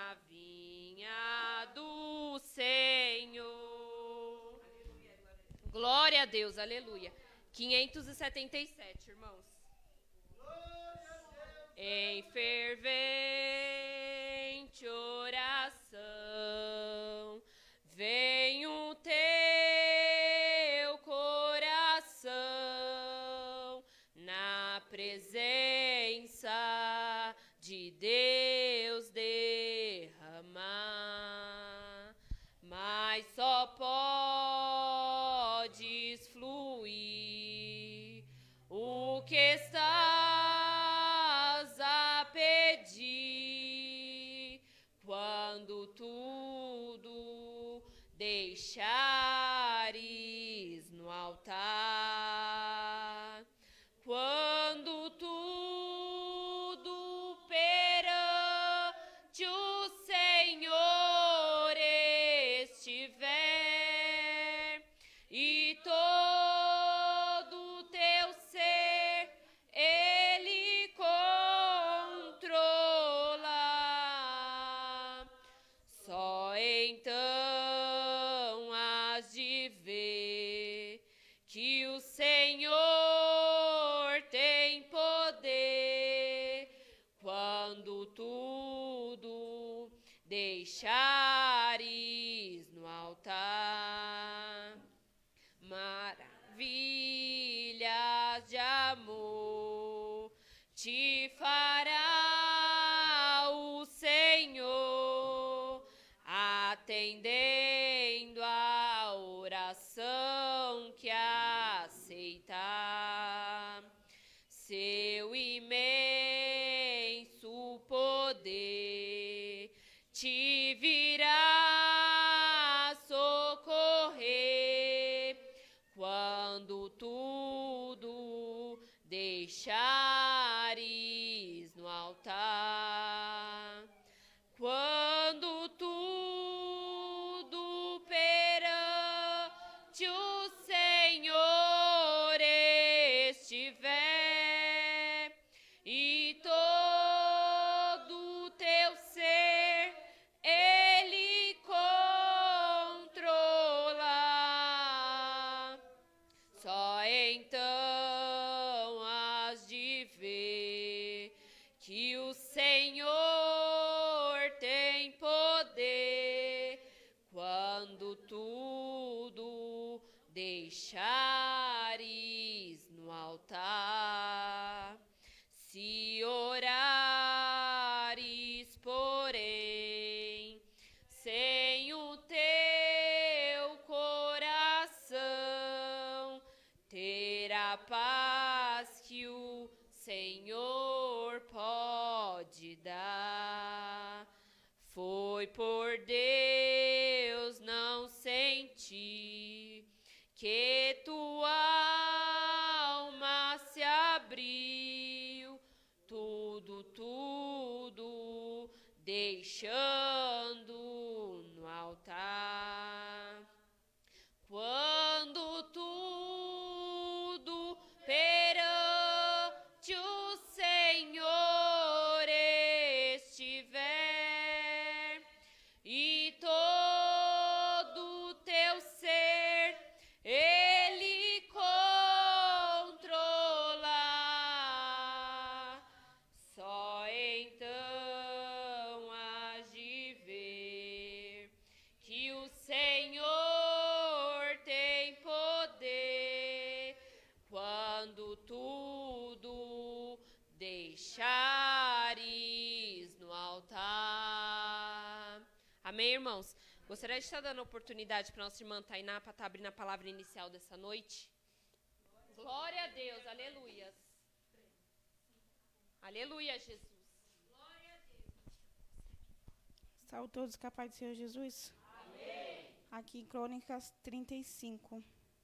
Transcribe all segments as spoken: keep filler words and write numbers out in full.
na vinha do Senhor. Glória a Deus, aleluia. quinhentos e setenta e sete, irmãos. Em fervente oração, vem o teu coração na presença de Deus derramar, mas só podes fluir o que estás a pedir quando tudo deixares no altar, quando tudo perante o Senhor estiver e todo teu ser Ele controla, só então has de ver que o Senhor tem poder quando tudo deixares no altar. Maravilhas de amor te fará o Senhor, atendendo a oração que aceitar. Seu imenso poder te virá socorrer quando tudo deixares no altar, quando tudo perante o Senhor estiver e todo teu ser Ele controla, só então has de ver que o Senhor tem poder quando tudo deixares no altar. Se orares, porém, sem o teu coração, terá paz que o Senhor pode dar. Foi por Deus não sentir que tua alma se abriu, tudo, tudo deixando no altar. Quando tudo perante o Senhor estiver e todo teu ser Ele controla, só então has de ver que o Senhor tem poder quando tudo deixares no altar. Amém, irmãos? Gostaria de estar dando oportunidade para nossa irmã Tainá para estar abrindo a palavra inicial dessa noite. Glória a Deus, aleluias. Aleluia, Jesus. Glória a Deus. Salve todos, capaz do Senhor Jesus. Amém. Aqui em Crônicas trinta e cinco.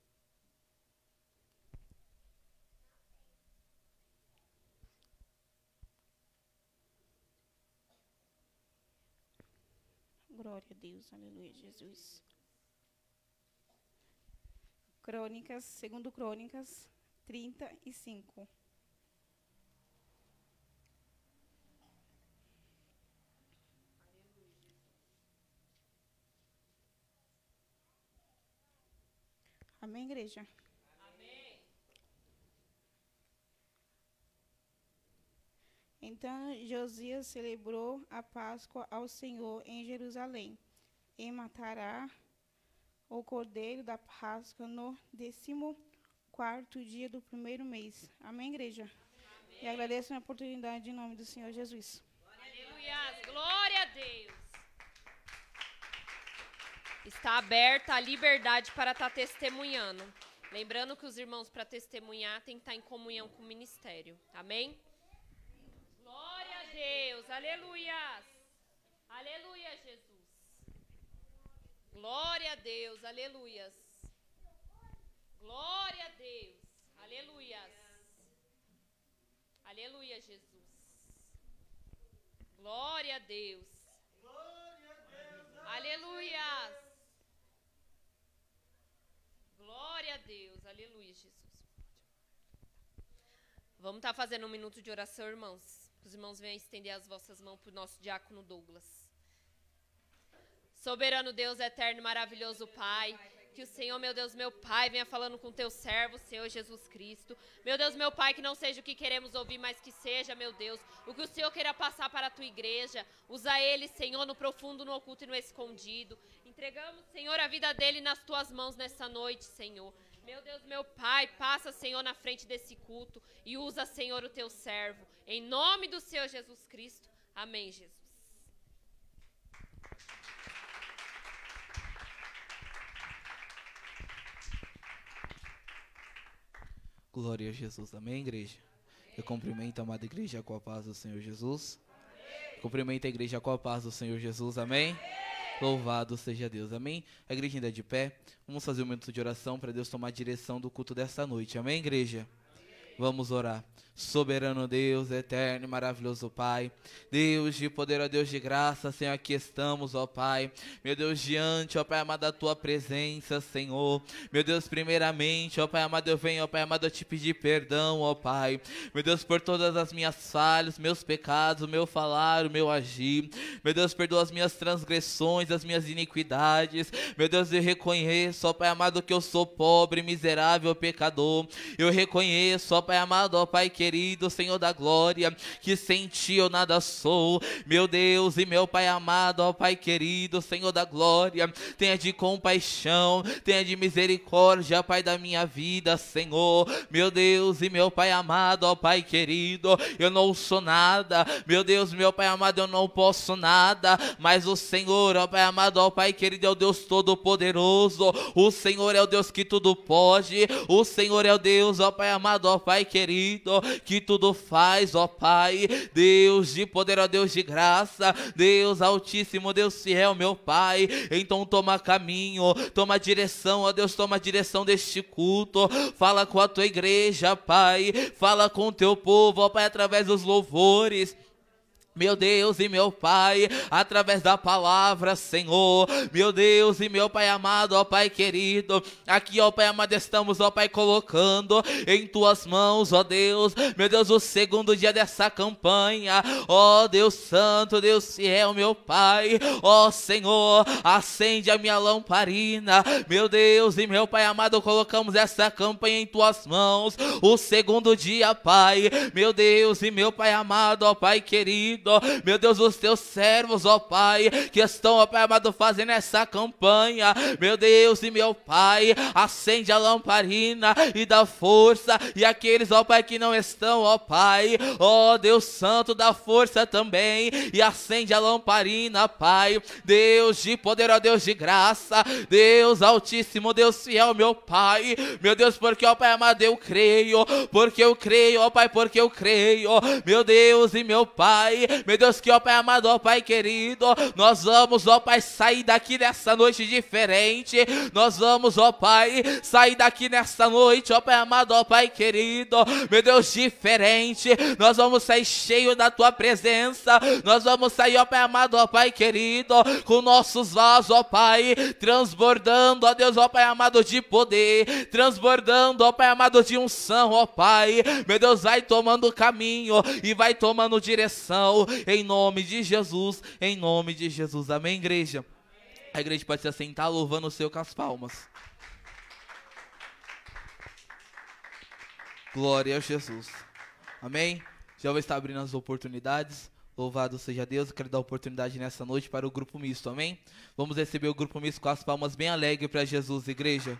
Glória a Deus, aleluia, Jesus. Crônicas, segundo Crônicas trinta e cinco. Amém, igreja? Amém. Então Josias celebrou a Páscoa ao Senhor em Jerusalém e matará o cordeiro da Páscoa no décimo quarto dia do primeiro mês. Amém, igreja? Amém. E agradeço a oportunidade em nome do Senhor Jesus. Aleluia, glória a Deus. Está aberta a liberdade para estar testemunhando. Lembrando que os irmãos, para testemunhar, têm que estar em comunhão com o ministério. Amém? Glória a Deus, aleluia. Aleluia, Jesus. Glória a Deus, aleluias. Glória a Deus, aleluias. Aleluia, Jesus. Glória a Deus. Aleluias. Glória a Deus, aleluia, Jesus. Vamos estar fazendo um minuto de oração, irmãos. Os irmãos venham estender as vossas mãos para o nosso diácono Douglas. Soberano Deus, eterno e maravilhoso Pai, que o Senhor, meu Deus, meu Pai, venha falando com teu servo, Senhor Jesus Cristo. Meu Deus, meu Pai, que não seja o que queremos ouvir, mas que seja, meu Deus, o que o Senhor queira passar para a tua igreja. Usa ele, Senhor, no profundo, no oculto e no escondido. Entregamos, Senhor, a vida dele nas tuas mãos nessa noite, Senhor. Meu Deus, meu Pai, passa, Senhor, na frente desse culto e usa, Senhor, o teu servo. Em nome do Senhor Jesus Cristo. Amém, Jesus. Glória a Jesus. Amém, igreja? Eu cumprimento a amada igreja com a paz do Senhor Jesus. Eu cumprimento a igreja com a paz do Senhor Jesus. Amém? Louvado seja Deus. Amém? A igreja ainda é de pé. Vamos fazer um minuto de oração para Deus tomar a direção do culto desta noite. Amém, igreja? Vamos orar. Soberano Deus, eterno e maravilhoso Pai, Deus de poder, ó Deus de graça, Senhor, aqui estamos, ó Pai, meu Deus, diante, ó Pai amado, da Tua presença, Senhor, meu Deus, primeiramente, ó Pai amado, eu venho, ó Pai amado, eu te pedir perdão, ó Pai, meu Deus, por todas as minhas falhas, meus pecados, o meu falar, o meu agir, meu Deus, perdoa as minhas transgressões, as minhas iniquidades, meu Deus, eu reconheço, ó Pai amado, que eu sou pobre, miserável, pecador, eu reconheço, ó Pai amado, ó Pai querido, Senhor da glória, que sem ti eu nada sou, meu Deus e meu Pai amado, ó Pai querido, Senhor da glória, tenha de compaixão, tenha de misericórdia, Pai da minha vida, Senhor, meu Deus e meu Pai amado, ó Pai querido, eu não sou nada, meu Deus, meu Pai amado, eu não posso nada, mas o Senhor, ó Pai amado, ó Pai querido, é o Deus todo-poderoso, o Senhor é o Deus que tudo pode, o Senhor é o Deus, ó Pai amado, ó Pai querido, que tudo faz, ó Pai, Deus de poder, ó Deus de graça, Deus altíssimo, Deus fiel, meu Pai, então toma caminho, toma direção, ó Deus, toma direção deste culto, fala com a tua igreja, Pai, fala com o teu povo, ó Pai, através dos louvores, meu Deus e meu Pai, através da palavra, Senhor, meu Deus e meu Pai amado, ó Pai querido, aqui, ó Pai amado, estamos, ó Pai, colocando em tuas mãos, ó Deus, meu Deus, o segundo dia dessa campanha, ó Deus santo, Deus fiel, meu Pai, ó Senhor, acende a minha lamparina, meu Deus e meu Pai amado, colocamos essa campanha em tuas mãos, o segundo dia, Pai, meu Deus e meu Pai amado, ó Pai querido, meu Deus, os teus servos, ó Pai, que estão, ó Pai amado, fazendo essa campanha, meu Deus e meu Pai, acende a lamparina e dá força, e aqueles, ó Pai, que não estão, ó Pai, ó Deus santo, dá força também, e acende a lamparina, Pai, Deus de poder, ó Deus de graça, Deus altíssimo, Deus fiel, meu Pai, meu Deus, porque, ó Pai amado, eu creio, porque eu creio, ó Pai, porque eu creio, meu Deus e meu Pai, meu Deus, que ó Pai amado, ó Pai querido, nós vamos, ó Pai, sair daqui nessa noite diferente, nós vamos, ó Pai, sair daqui nessa noite, ó Pai amado, ó Pai querido, meu Deus, diferente, nós vamos sair cheio da Tua presença, nós vamos sair, ó Pai amado, ó Pai querido, com nossos vasos, ó Pai, transbordando, ó Deus, ó Pai amado, de poder, transbordando, ó Pai amado, de unção, ó Pai, meu Deus, vai tomando caminho e vai tomando direção, em nome de Jesus, em nome de Jesus, amém, igreja? A igreja pode se assentar louvando o Senhor com as palmas. Glória a Jesus. Amém? Já vai estar abrindo as oportunidades. Louvado seja Deus. Eu quero dar oportunidade nessa noite para o grupo misto. Amém? Vamos receber o grupo misto com as palmas bem alegres para Jesus, igreja.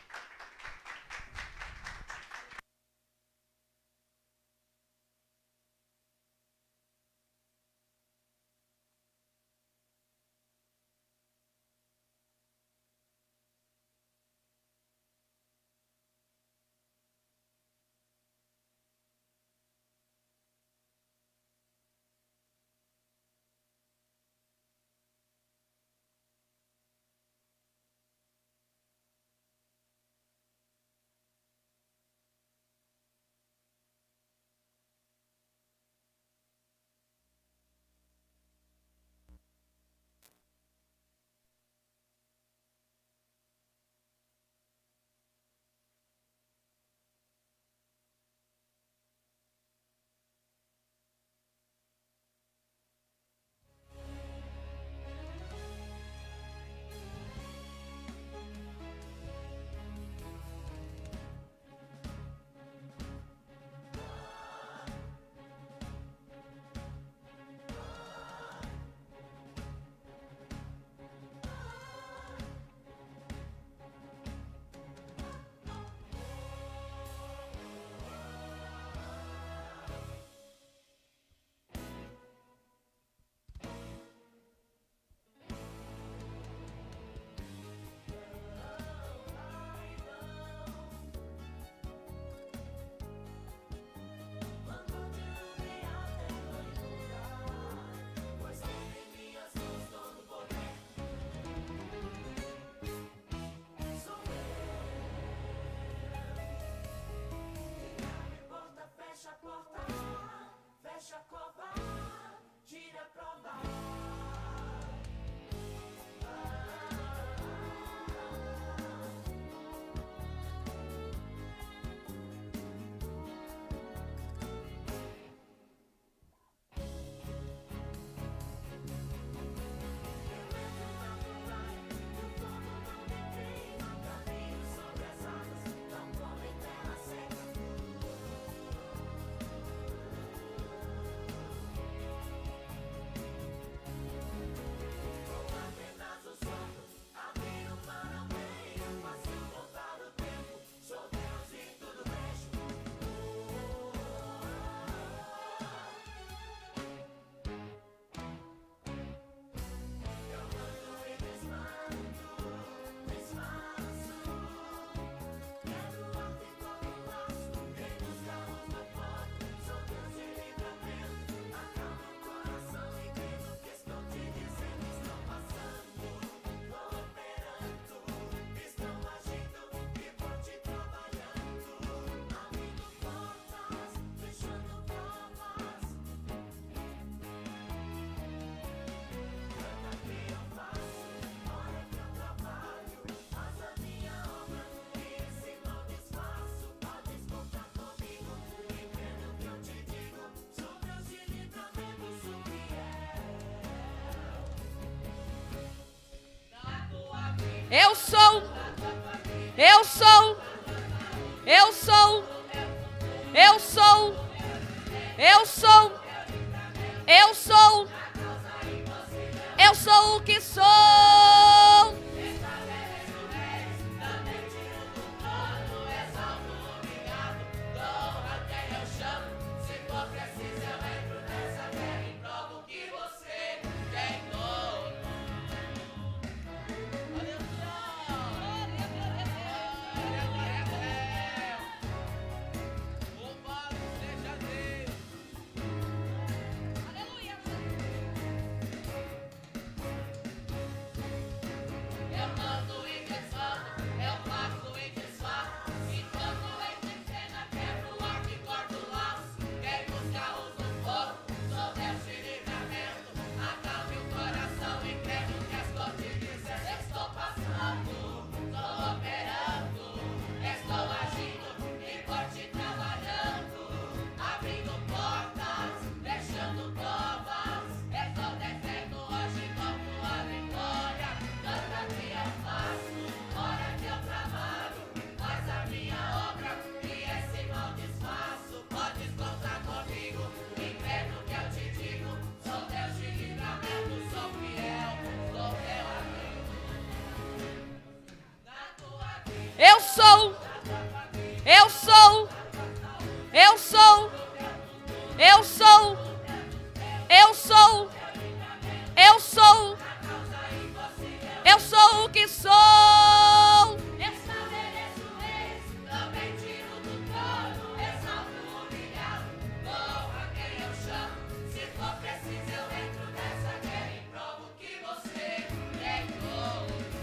Eu sou, eu sou, eu sou, eu sou, eu sou, eu sou, eu sou o que sou. Eu sou. Eu sou. Eu sou. Eu sou. Eu sou. Eu sou. Eu sou o que sou. Estabeleço reis, também tiro do trono, exalto o humilhado, dou a quem eu chamo. Se for preciso eu entro nessa guerra e provo que você treinou.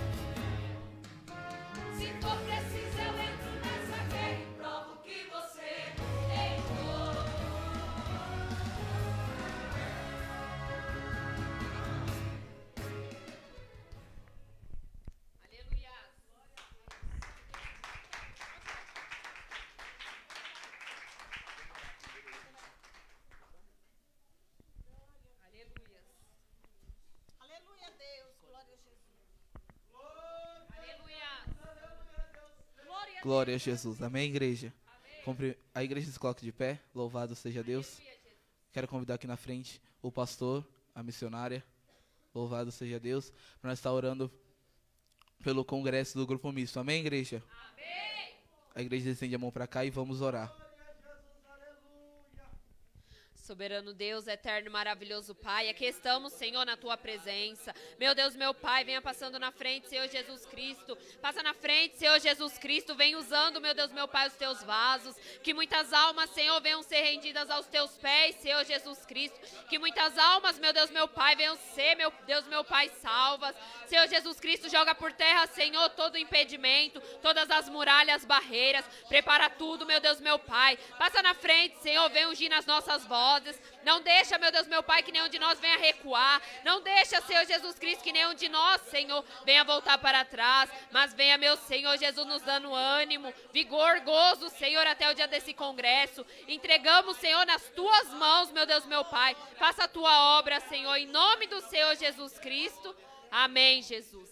Se for preciso eu entro nessa guerra e provo que você treinou. Aleluia, Deus. Glória a Jesus. Glória a Glória a Jesus. Amém, igreja? Compre- A igreja se coloca de pé. Louvado seja Deus. Quero convidar aqui na frente o pastor, a missionária. Louvado seja Deus. Para nós estar orando pelo congresso do Grupo Misto. Amém, igreja? Amém. A igreja estende a mão para cá e vamos orar. Soberano Deus, eterno e maravilhoso Pai, aqui estamos, Senhor, na Tua presença. Meu Deus, meu Pai, venha passando na frente, Senhor Jesus Cristo. Passa na frente, Senhor Jesus Cristo, vem usando, meu Deus, meu Pai, os Teus vasos. Que muitas almas, Senhor, venham ser rendidas aos Teus pés, Senhor Jesus Cristo. Que muitas almas, meu Deus, meu Pai, venham ser, meu Deus, meu Pai, salvas. Senhor Jesus Cristo, joga por terra, Senhor, todo impedimento, todas as muralhas, barreiras. Prepara tudo, meu Deus, meu Pai. Passa na frente, Senhor, vem ungir nas nossas vozes. Não deixa, meu Deus, meu Pai, que nenhum de nós venha recuar. Não deixa, Senhor Jesus Cristo, que nenhum de nós, Senhor, venha voltar para trás. Mas venha, meu Senhor Jesus, nos dando ânimo, vigor, gozo, Senhor, até o dia desse congresso. Entregamos, Senhor, nas Tuas mãos, meu Deus, meu Pai. Faça a Tua obra, Senhor, em nome do Senhor Jesus Cristo. Amém, Jesus.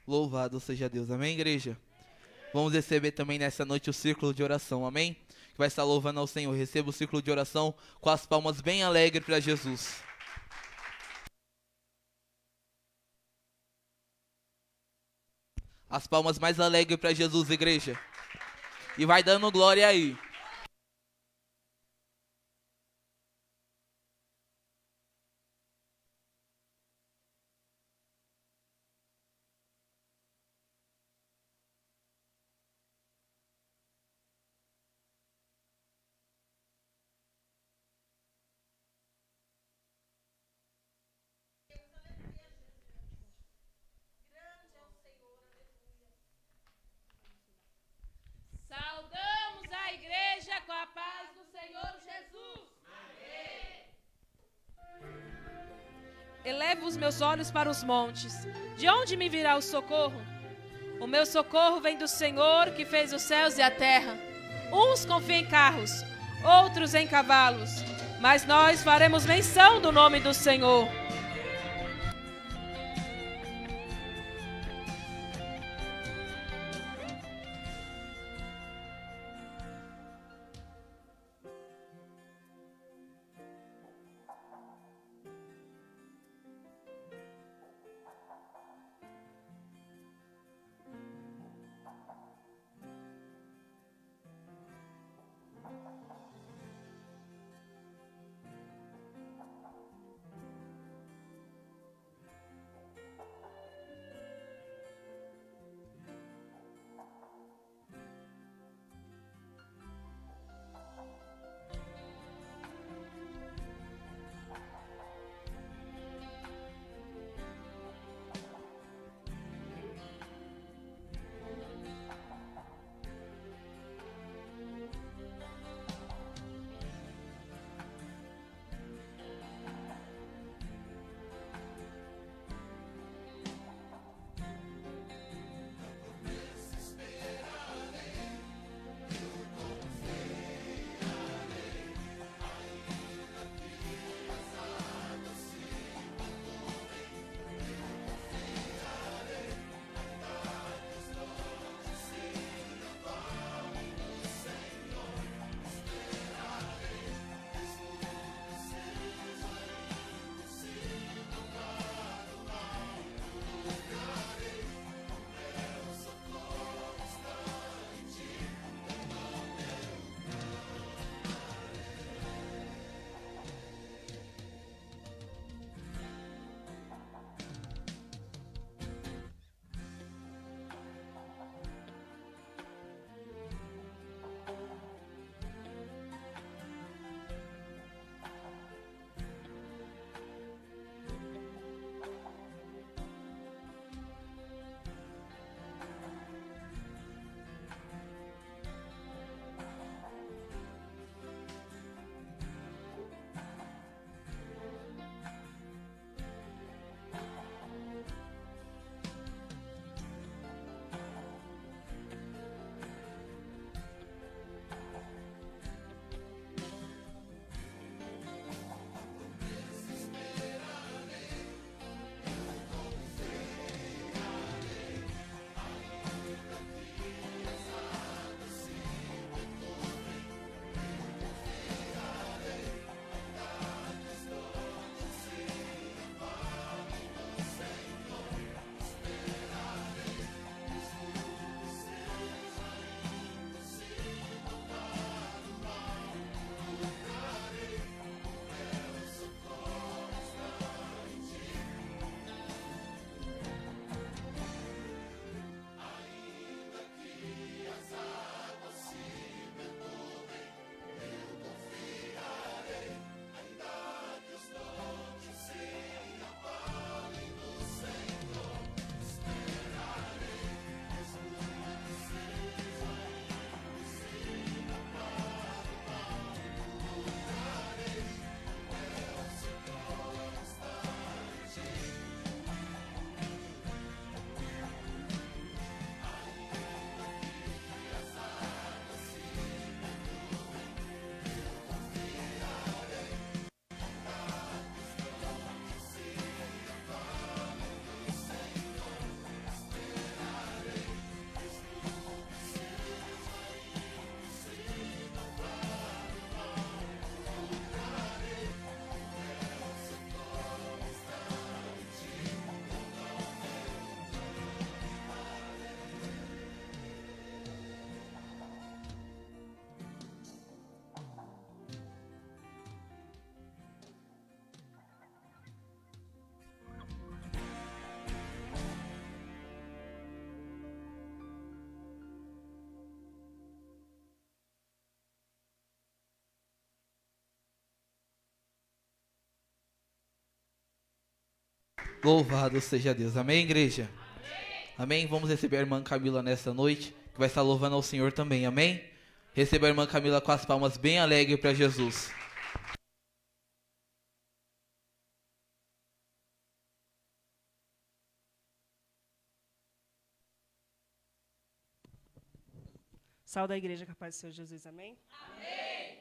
Louvado seja Deus. Amém, igreja? Vamos receber também nessa noite o círculo de oração. Amém? Que vai estar louvando ao Senhor. Receba o círculo de oração com as palmas bem alegres para Jesus. As palmas mais alegres para Jesus, igreja. E vai dando glória aí. Saudamos a igreja com a paz do Senhor Jesus. Elevo os meus olhos para os montes. De onde me virá o socorro? O meu socorro vem do Senhor, que fez os céus e a terra. Uns confiam em carros, outros em cavalos, mas nós faremos menção do nome do Senhor. Louvado seja Deus. Amém, igreja? Amém. Amém. Vamos receber a irmã Camila nesta noite, que vai estar louvando ao Senhor também. Amém? Receba a irmã Camila com as palmas bem alegres para Jesus. Saúde a igreja, capaz do Senhor Jesus, amém? Amém.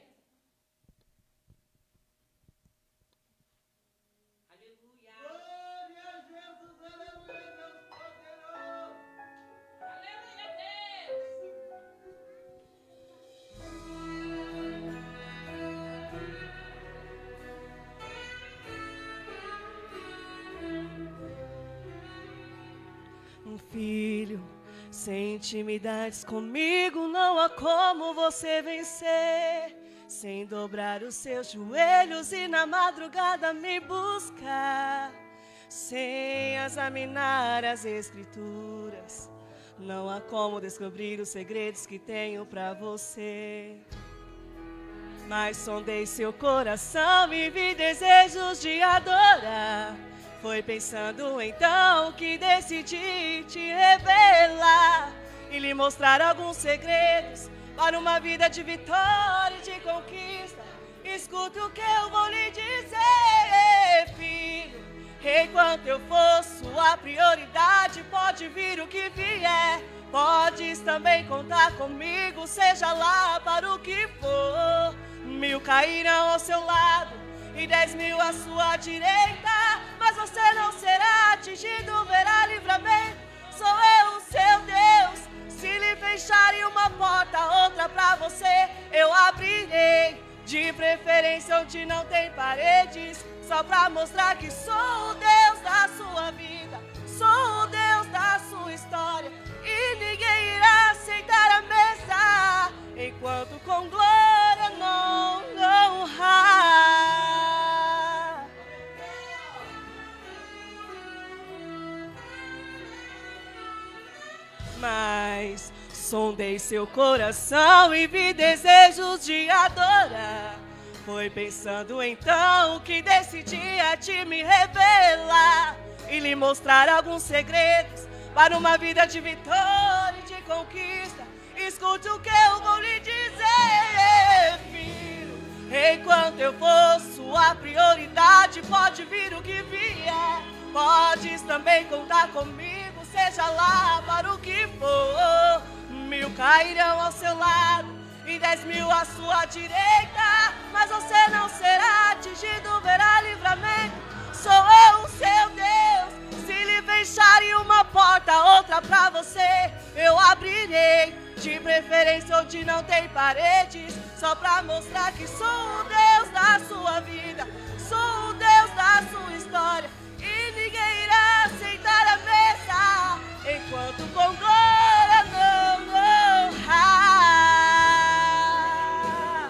Aleluia. Glória a Jesus, aleluia, Deus poderoso. Aleluia, Deus. Um filho sem intimidades comigo, não há como você vencer. Sem dobrar os seus joelhos e na madrugada me buscar. Sem examinar as escrituras, não há como descobrir os segredos que tenho pra você. Mas sondei seu coração e vi desejos de adorar. Foi pensando então que decidi te revelar e lhe mostrar alguns segredos para uma vida de vitória e de conquista. Escuta o que eu vou lhe dizer, filho. Enquanto eu for sua prioridade, pode vir o que vier. Podes também contar comigo, seja lá para o que for. Mil cairão ao seu lado e dez mil à sua direita, mas você não será atingido, verá livramento. Sou eu o seu Deus. Se lhe fecharem uma porta, outra pra você eu abrirei. De preferência onde não tem paredes, só pra mostrar que sou o Deus da sua vida, sou o Deus da sua história. E ninguém irá sentar à mesa enquanto com glória não honrar. Mas sondei seu coração e vi desejos de adorar. Foi pensando então que decidia te me revelar e lhe mostrar alguns segredos para uma vida de vitória e de conquista. Escute o que eu vou lhe dizer, filho. Enquanto eu for sua prioridade, pode vir o que vier. Podes também contar comigo, seja lá para o que for. Mil cairão ao seu lado e dez mil à sua direita, mas você não será atingido, verá livramento. Sou eu o seu Deus. Se lhe fecharem uma porta, outra pra você eu abrirei. De preferência onde não tem paredes, só pra mostrar que sou o Deus da sua vida, sou o Deus da sua história. E ninguém irá sentar à mesa enquanto com glória não honrar.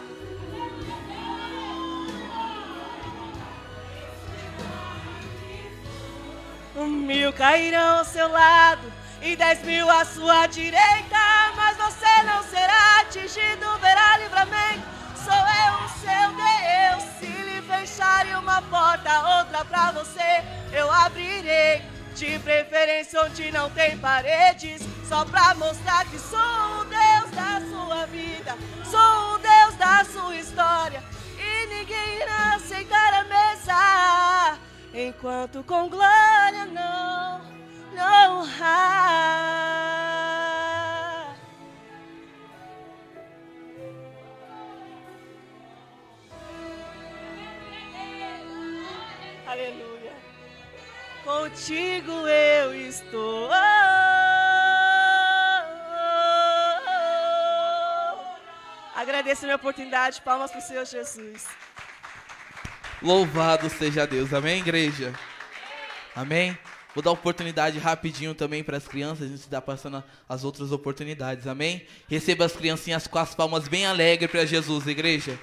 Mil cairão ao seu lado e dez mil à sua direita, mas você não será atingido, verá livramento. Sou eu o seu Deus. Se lhe fecharem uma porta, outra pra você eu abrirei. De preferência onde não tem paredes, só pra mostrar que sou o Deus da sua vida, sou o Deus da sua história. E ninguém irá sentar à mesa enquanto com glória não, não honrar. Aleluia. Contigo eu estou. Agradeço a minha oportunidade. Palmas para o Senhor Jesus. Louvado seja Deus. Amém, igreja? Amém? Vou dar oportunidade rapidinho também para as crianças, a gente está passando as outras oportunidades, amém? Receba as criancinhas com as palmas bem alegres para Jesus, igreja.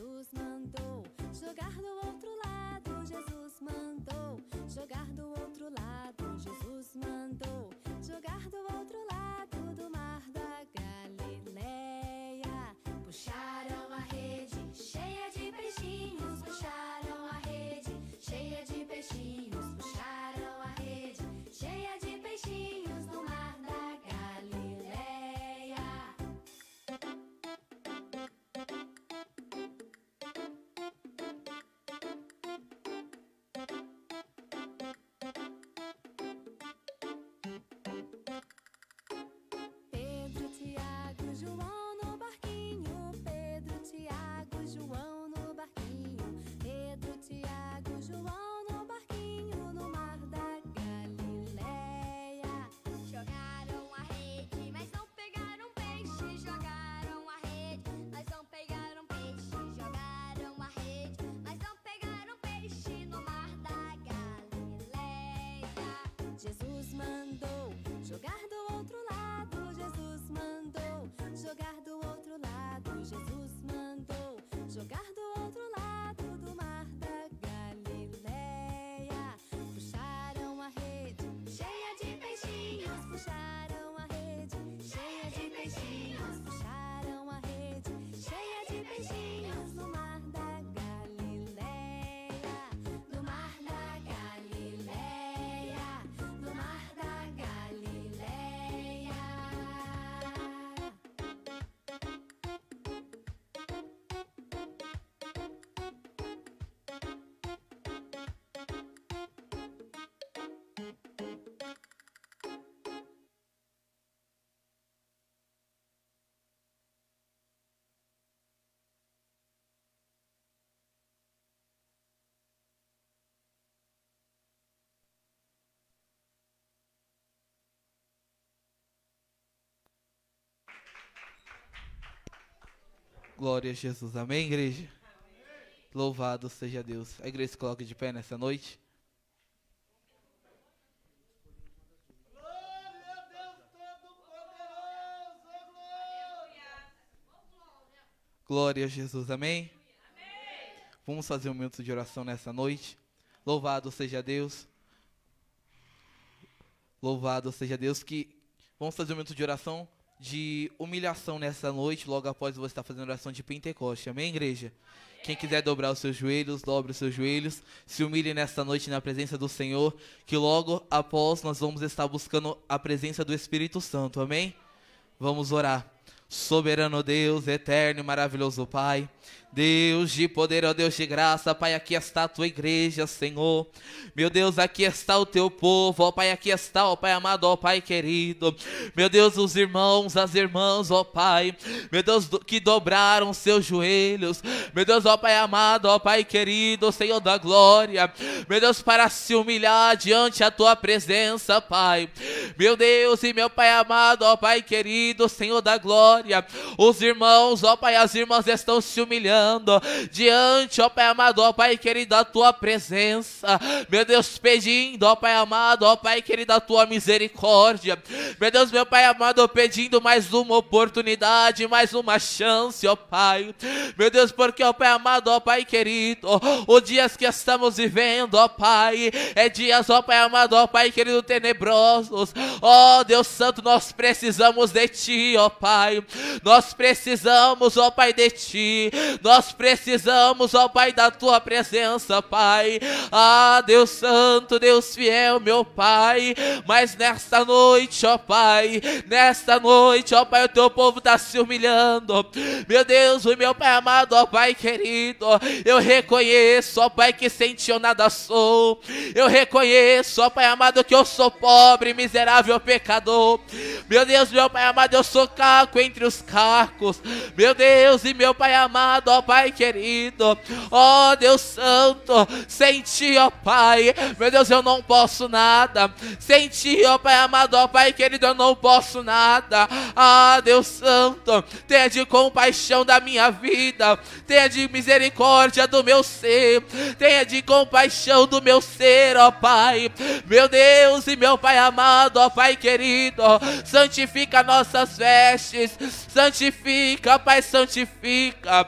Jesus mandou jogar do outro lado, Jesus mandou jogar do outro lado, Jesus mandou jogar do outro lado do mar da Galileia. Puxaram a rede cheia de peixinhos, puxaram a rede cheia de peixinhos, puxaram a rede cheia de peixinhos no mar da Galileia. Pedro, Tiago, João no barquinho, Pedro, Tiago, João no barquinho, Pedro, Tiago, João no barquinho no mar da Galileia. Jogaram a rede, mas não pegaram peixe. Jogaram a rede, mas não pegaram peixe. Jogaram a rede, mas não pegaram peixe no mar da Galileia. Jesus mandou jogar do outro lado, Jesus mandou jogar do outro lado, Jesus mandou jogar do outro lado do mar da Galileia. Puxaram a rede cheia de peixinhos, puxaram a rede cheia de peixinhos, puxaram a rede cheia de peixinhos no mar da Galileia, no mar da Galileia, no mar da Galileia. Glória a Jesus. Amém, igreja? Louvado seja Deus. A igreja se coloca de pé nessa noite. Glória a Jesus. Amém? Vamos fazer um minuto de oração nessa noite. Louvado seja Deus. Louvado seja Deus. Que vamos fazer um minuto de oração de humilhação nessa noite, logo após você estar fazendo oração de Pentecoste. Amém, igreja? Quem quiser dobrar os seus joelhos, dobre os seus joelhos, se humilhe nesta noite na presença do Senhor, que logo após nós vamos estar buscando a presença do Espírito Santo. Amém? Vamos orar. Soberano Deus, eterno e maravilhoso Pai, Deus de poder, ó Deus de graça, Pai, aqui está a tua igreja, Senhor. Meu Deus, aqui está o teu povo, ó Pai, aqui está, ó Pai amado, ó Pai querido. Meu Deus, os irmãos, as irmãs, ó Pai, meu Deus, que dobraram seus joelhos. Meu Deus, ó Pai amado, ó Pai querido, Senhor da glória. Meu Deus, para se humilhar diante a tua presença, Pai. Meu Deus e meu Pai amado, ó Pai querido, Senhor da glória. Os irmãos, ó Pai, as irmãs estão se humilhando diante, ó Pai amado, ó Pai querido, da tua presença. Meu Deus, pedindo, ó Pai amado, ó Pai querido, a tua misericórdia. Meu Deus, meu Pai amado, pedindo mais uma oportunidade, mais uma chance, ó Pai. Meu Deus, porque, ó Pai amado, ó Pai querido, os dias que estamos vivendo, ó Pai, é dias, ó Pai amado, ó Pai querido, tenebrosos. Ó Deus Santo, nós precisamos de Ti, ó Pai. Nós precisamos, ó Pai, de Ti. Nós precisamos, ó Pai, da tua presença, Pai. Ah, Deus Santo, Deus fiel, meu Pai. Mas nesta noite, ó Pai, nesta noite, ó Pai, o teu povo está se humilhando. Meu Deus, o meu Pai amado, ó Pai querido, eu reconheço, ó Pai, que sem Ti eu nada sou. Eu reconheço, ó Pai amado, que eu sou pobre, miserável, pecador. Meu Deus, meu Pai amado, eu sou caco entre os cacos. Meu Deus e meu Pai amado, ó Pai querido, ó Deus Santo, sem Ti, ó Pai, meu Deus, eu não posso nada. Sem Ti, ó Pai amado, ó Pai querido, eu não posso nada. Ah, Deus Santo, tenha de compaixão da minha vida, tenha de misericórdia do meu ser, tenha de compaixão do meu ser, ó Pai. Meu Deus e meu Pai amado, ó Pai querido, santifica nossas vestes, santifica, Pai, santifica.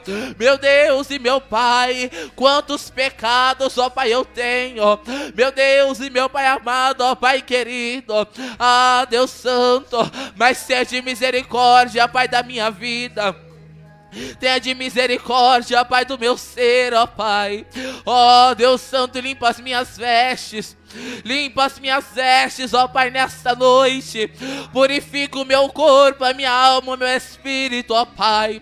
Meu Deus e meu Pai, quantos pecados, ó Pai, eu tenho. Meu Deus e meu Pai amado, ó Pai querido. Ah, Deus Santo, mas tenha de misericórdia, Pai, da minha vida. Tenha de misericórdia, ó Pai, do meu ser, ó Pai. Ó Deus Santo, limpa as minhas vestes. Limpa as minhas vestes, ó Pai, nesta noite. Purifica o meu corpo, a minha alma, o meu espírito, ó Pai.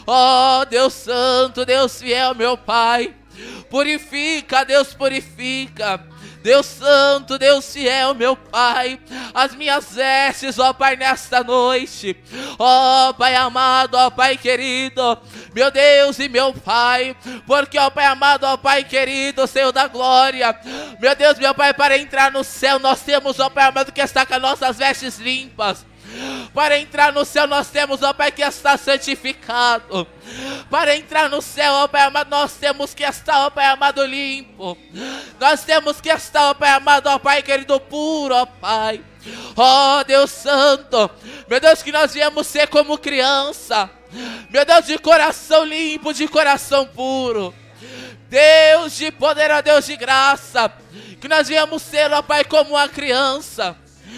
Ó Deus Santo, Deus fiel, meu Pai. Purifica, Deus, purifica. Deus Santo, Deus fiel, meu Pai, as minhas vestes, ó Pai, nesta noite. Ó Pai amado, ó Pai querido, meu Deus e meu Pai, porque, ó Pai amado, ó Pai querido, Senhor da glória, meu Deus, meu Pai, para entrar no céu nós temos, ó Pai amado, que estar com as nossas vestes limpas. Para entrar no céu nós temos, ó Pai, que está santificado. Para entrar no céu, ó Pai amado, nós temos que estar, ó Pai amado, limpo. Nós temos que estar, ó Pai amado, ó Pai querido, puro, ó Pai. Ó Deus Santo, meu Deus, que nós viemos ser como criança. Meu Deus, de coração limpo, de coração puro. Deus de poder, ó Deus de graça, que nós viemos ser, ó Pai, como uma criança.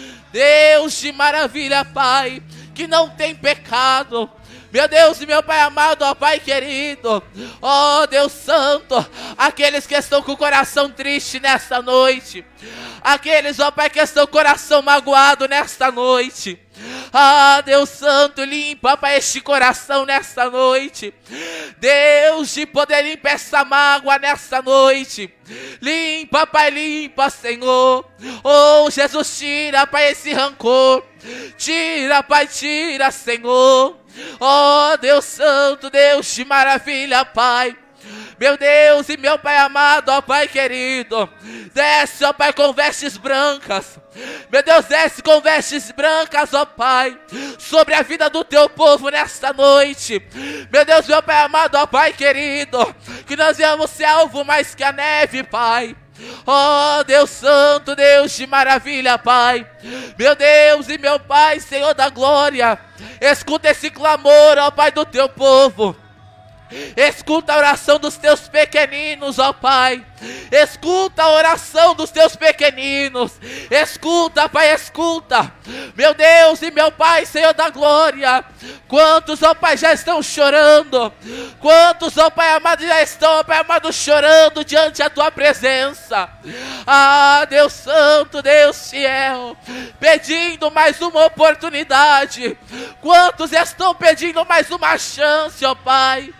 Deus de maravilha, Pai, que não tem pecado. Meu Deus e meu Pai amado, ó Pai querido, ó Deus Santo, aqueles que estão com o coração triste nesta noite, aqueles, ó Pai, que estão com o coração magoado nesta noite. Ah, Deus Santo, limpa, Pai, este coração nesta noite. Deus de poder, limpa essa mágoa nesta noite. Limpa, Pai, limpa, Senhor. Oh, Jesus, tira, Pai, esse rancor. Tira, Pai, tira, Senhor. Oh, Deus Santo, Deus de maravilha, Pai. Meu Deus e meu Pai amado, ó Pai querido, desce, ó Pai, com vestes brancas. Meu Deus, desce com vestes brancas, ó Pai, sobre a vida do teu povo nesta noite. Meu Deus, meu Pai amado, ó Pai querido, que nós viemos ser alvo mais que a neve, Pai. Oh, Deus Santo, Deus de maravilha, Pai. Meu Deus e meu Pai, Senhor da glória, escuta esse clamor, ó Pai, do teu povo. Escuta a oração dos teus pequeninos, ó Pai. Escuta a oração dos teus pequeninos. Escuta, Pai, escuta. Meu Deus e meu Pai, Senhor da glória. Quantos, ó Pai, já estão chorando? Quantos, ó Pai amado, já estão, ó Pai amado, chorando diante da tua presença? Ah, Deus Santo, Deus fiel, pedindo mais uma oportunidade. Quantos estão pedindo mais uma chance, ó Pai?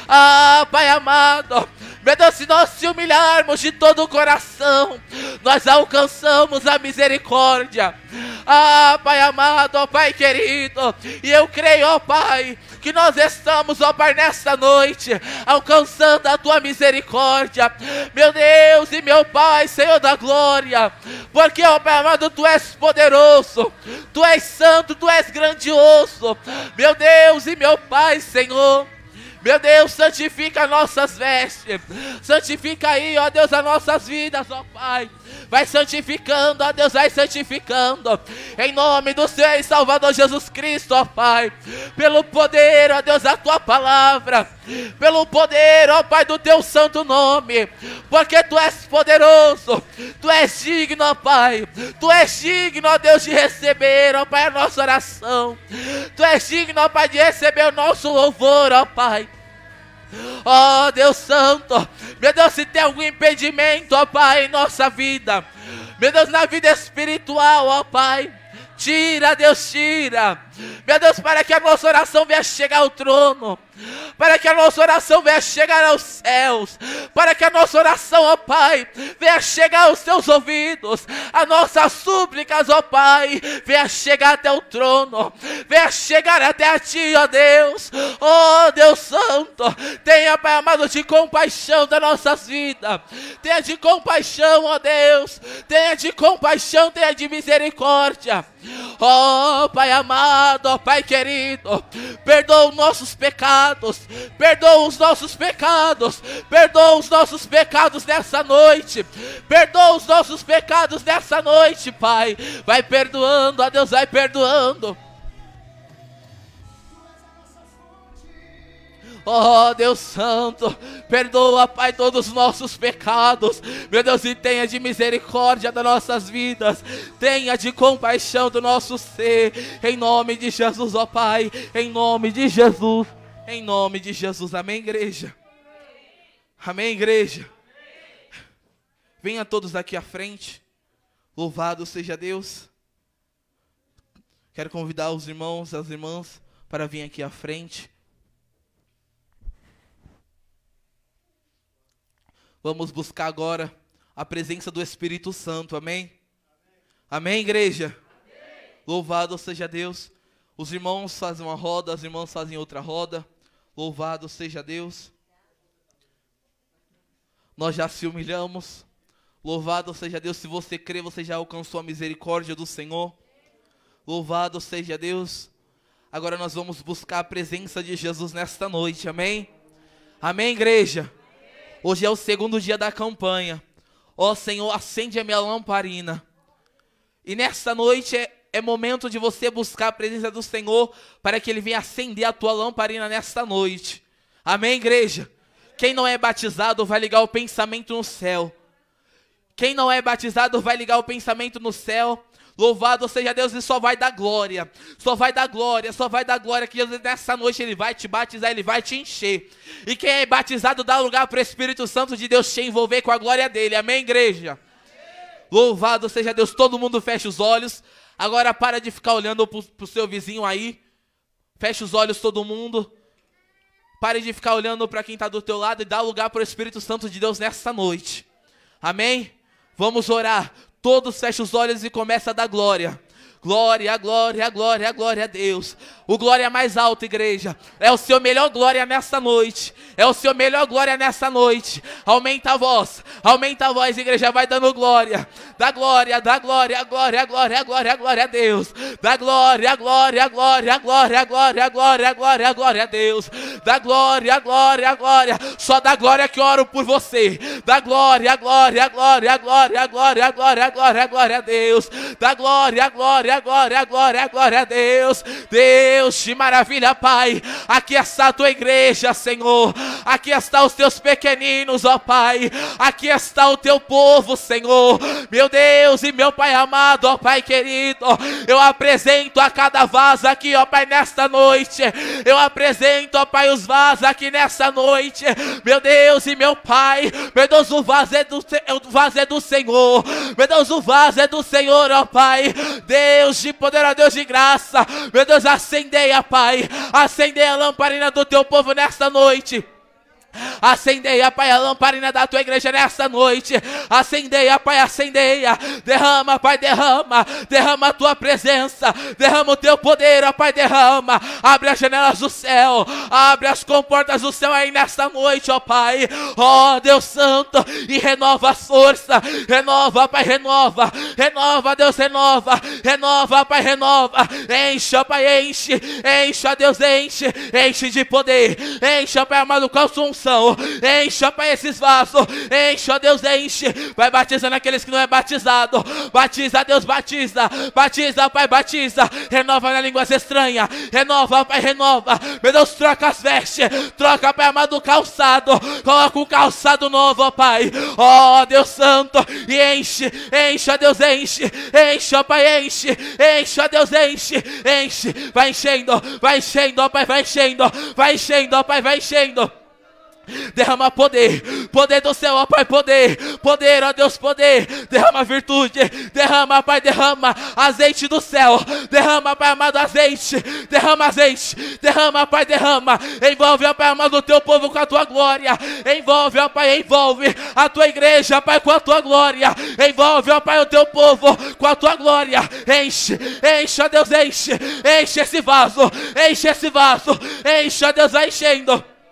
Ah, Pai amado, meu Deus, se nós se humilharmos de todo o coração, nós alcançamos a misericórdia. Ah, Pai amado, ó Pai querido, e eu creio, ó Pai, que nós estamos, ó Pai, nesta noite, alcançando a tua misericórdia. Meu Deus e meu Pai, Senhor da glória, porque, ó Pai amado, tu és poderoso, tu és santo, tu és grandioso. Meu Deus e meu Pai, Senhor, meu Deus, santifica nossas vestes. Santifica aí, ó Deus, as nossas vidas, ó Pai. Vai santificando, ó Deus, vai santificando. Em nome do Senhor e Salvador Jesus Cristo, ó Pai. Pelo poder, ó Deus, da tua palavra. Pelo poder, ó Pai, do teu santo nome. Porque tu és poderoso. Tu és digno, ó Pai. Tu és digno, ó Deus, de receber, ó Pai, a nossa oração. Tu és digno, ó Pai, de receber o nosso louvor, ó Pai. Ó oh, Deus Santo, meu Deus, se tem algum impedimento, ó Pai, em nossa vida, meu Deus, na vida espiritual, ó Pai, tira, Deus, tira, meu Deus, para que a nossa oração venha chegar ao trono, para que a nossa oração venha chegar aos céus, para que a nossa oração, ó Pai, venha chegar aos teus ouvidos, as nossas súplicas, ó Pai, venha chegar até o trono, venha chegar até a Ti, ó Deus. Ó Deus Santo, tenha, Pai amado, de compaixão das nossas vidas, tenha de compaixão, ó Deus, tenha de compaixão, tenha de misericórdia. Ó Pai amado, ó Pai querido, perdoa os nossos pecados, perdoa os nossos pecados, perdoa os nossos pecados nessa noite, perdoa os nossos pecados nessa noite, Pai. Vai perdoando, ó Deus, vai perdoando. Ó Deus Santo, perdoa, Pai, todos os nossos pecados, meu Deus, e tenha de misericórdia das nossas vidas, tenha de compaixão do nosso ser, em nome de Jesus, ó Pai, em nome de Jesus, em nome de Jesus, amém, igreja? Amém, igreja? Venha todos aqui à frente, louvado seja Deus. Quero convidar os irmãos e as irmãs para vir aqui à frente. Vamos buscar agora a presença do Espírito Santo, amém? Amém, amém igreja? Amém. Louvado seja Deus. Os irmãos fazem uma roda, as irmãs fazem outra roda. Louvado seja Deus. Nós já se humilhamos. Louvado seja Deus. Se você crê, você já alcançou a misericórdia do Senhor. Louvado seja Deus. Agora nós vamos buscar a presença de Jesus nesta noite, amém? Amém, igreja? Hoje é o segundo dia da campanha. Ó Senhor, acende a minha lamparina. E nesta noite é, é momento de você buscar a presença do Senhor para que Ele venha acender a tua lamparina nesta noite. Amém, igreja? Quem não é batizado vai ligar o pensamento no céu. Quem não é batizado vai ligar o pensamento no céu. Louvado seja Deus, e só vai dar glória, só vai dar glória, só vai dar glória, que Jesus nessa noite Ele vai te batizar, Ele vai te encher. E quem é batizado dá lugar para o Espírito Santo de Deus te envolver com a glória dEle, amém, igreja? Amém. Louvado seja Deus, todo mundo fecha os olhos, agora para de ficar olhando para o seu vizinho aí, fecha os olhos todo mundo, pare de ficar olhando para quem está do teu lado e dá lugar para o Espírito Santo de Deus nessa noite, amém? Vamos orar. Todos fecham os olhos e começa a dar glória. Glória, glória, glória, glória a Deus. O glória mais alto, igreja. É o seu melhor glória nessa noite. É o seu melhor glória nessa noite. Aumenta a voz. Aumenta a voz, igreja. Vai dando glória. Dá glória, dá glória, glória, glória, glória, glória a Deus. Dá glória, glória, glória, glória, glória, glória, glória, glória a Deus. Dá glória, glória, glória. Só dá glória que eu oro por você. Dá glória, glória, glória, glória, glória, glória, glória, glória a Deus. Dá glória, glória, glória, glória, glória a Deus. Deus de maravilha, Pai. Aqui está a tua igreja, Senhor. Aqui está os teus pequeninos, ó Pai. Aqui está o teu povo, Senhor. Meu Deus e meu Pai amado, ó Pai querido. Eu apresento a cada vaso aqui, ó Pai, nesta noite. Eu apresento, ó Pai, os vasos aqui nesta noite. Meu Deus e meu Pai. Meu Deus, o vaso é do, o vaso é do Senhor. Meu Deus, o vaso é do Senhor, ó Pai. Deus de poder, ó Deus de graça. Meu Deus, acendeia, Pai. Acendeia a lamparina do teu povo nesta noite. Acendeia, Pai, a lamparina da tua igreja nesta noite. Acendeia, Pai, acendeia. Derrama, Pai, derrama. Derrama a tua presença. Derrama o teu poder, ó Pai, derrama. Abre as janelas do céu. Abre as comportas do céu aí nesta noite, ó Pai. Ó Deus Santo. E renova a força. Renova, Pai, renova. Renova, Deus, renova. Renova, Pai, renova. Enche, ó Pai, enche. Enche, ó Deus, enche. Enche de poder. Enche, ó Pai amado, com a sua unção. Enche, ó Pai, esses vasos. Enche, ó Deus, enche. Vai batizando aqueles que não é batizado. Batiza, Deus, batiza. Batiza, Pai, batiza. Renova na línguas estranhas. Renova, Pai, renova. Meu Deus, troca as vestes. Troca, Pai amado, o calçado. Coloca um calçado novo, ó Pai. Ó Deus Santo. E enche, enche, ó Deus, enche. Enche, ó Pai, enche. Enche, ó Deus, enche. Enche. Vai enchendo, vai enchendo, ó Pai, vai enchendo. Vai enchendo, ó Pai, vai enchendo. Derrama poder, poder do céu, ó Pai, poder, poder, ó Deus, poder, derrama virtude, derrama, Pai, derrama azeite do céu, derrama, Pai amado, azeite, derrama azeite, derrama, Pai, derrama, envolve, ó Pai amado, o teu povo com a tua glória, envolve, ó Pai, envolve a tua igreja, Pai, com a tua glória, envolve, ó Pai, o teu povo com a tua glória, enche, enche, ó Deus, enche, enche esse vaso, enche esse vaso, enche, ó Deus, vai enchendo.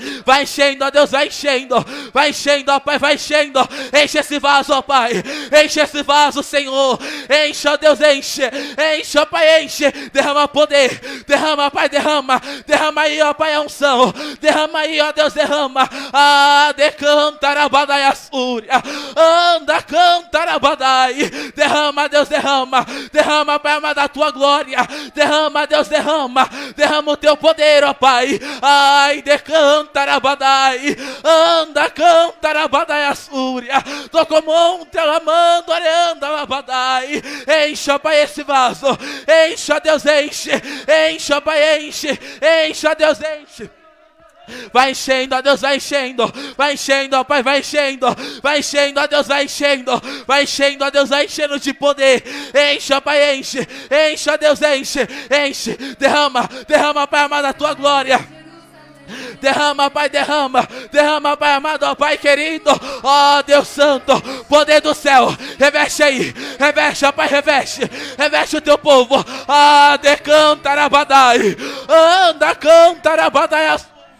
Vai enchendo, ó Deus, vai enchendo. Vai enchendo, ó Pai, vai enchendo. Enche esse vaso, ó Pai. Enche esse vaso, Senhor. Enche, ó Deus, enche. Enche, ó Pai, enche. Derrama poder. Derrama, Pai, derrama. Derrama aí, ó Pai, a unção. Derrama aí, ó Deus, derrama. Ah, decantarabadai a súria. Anda, cantarabadai. Derrama, Deus, derrama. Derrama, Pai, amado, a tua glória. Derrama, Deus, derrama. Derrama o teu poder, ó Pai. Ai, decanta. Tarabadai, anda, cantarabadai a súria, tô como monte, alamando, areanda, labadai, enche, ó Pai, esse vaso, enche, ó Deus, enche, enche, ó Pai, enche, enche, ó Deus, enche. Vai enchendo, ó Deus, vai enchendo, vai enchendo, ó Pai, vai enchendo, vai enchendo, ó Deus, vai enchendo, vai enchendo, ó Deus, vai enchendo de poder, enche, ó Pai, enche, enche, ó Deus, enche, enche, derrama, derrama, Pai amado, a tua glória. Derrama, Pai, derrama, derrama, Pai amado, ó Pai querido, ó Deus santo, poder do céu, reveste aí, reveste, ó Pai, reveste, reveste o teu povo, ah, decantarabadai, anda, cantarabadai,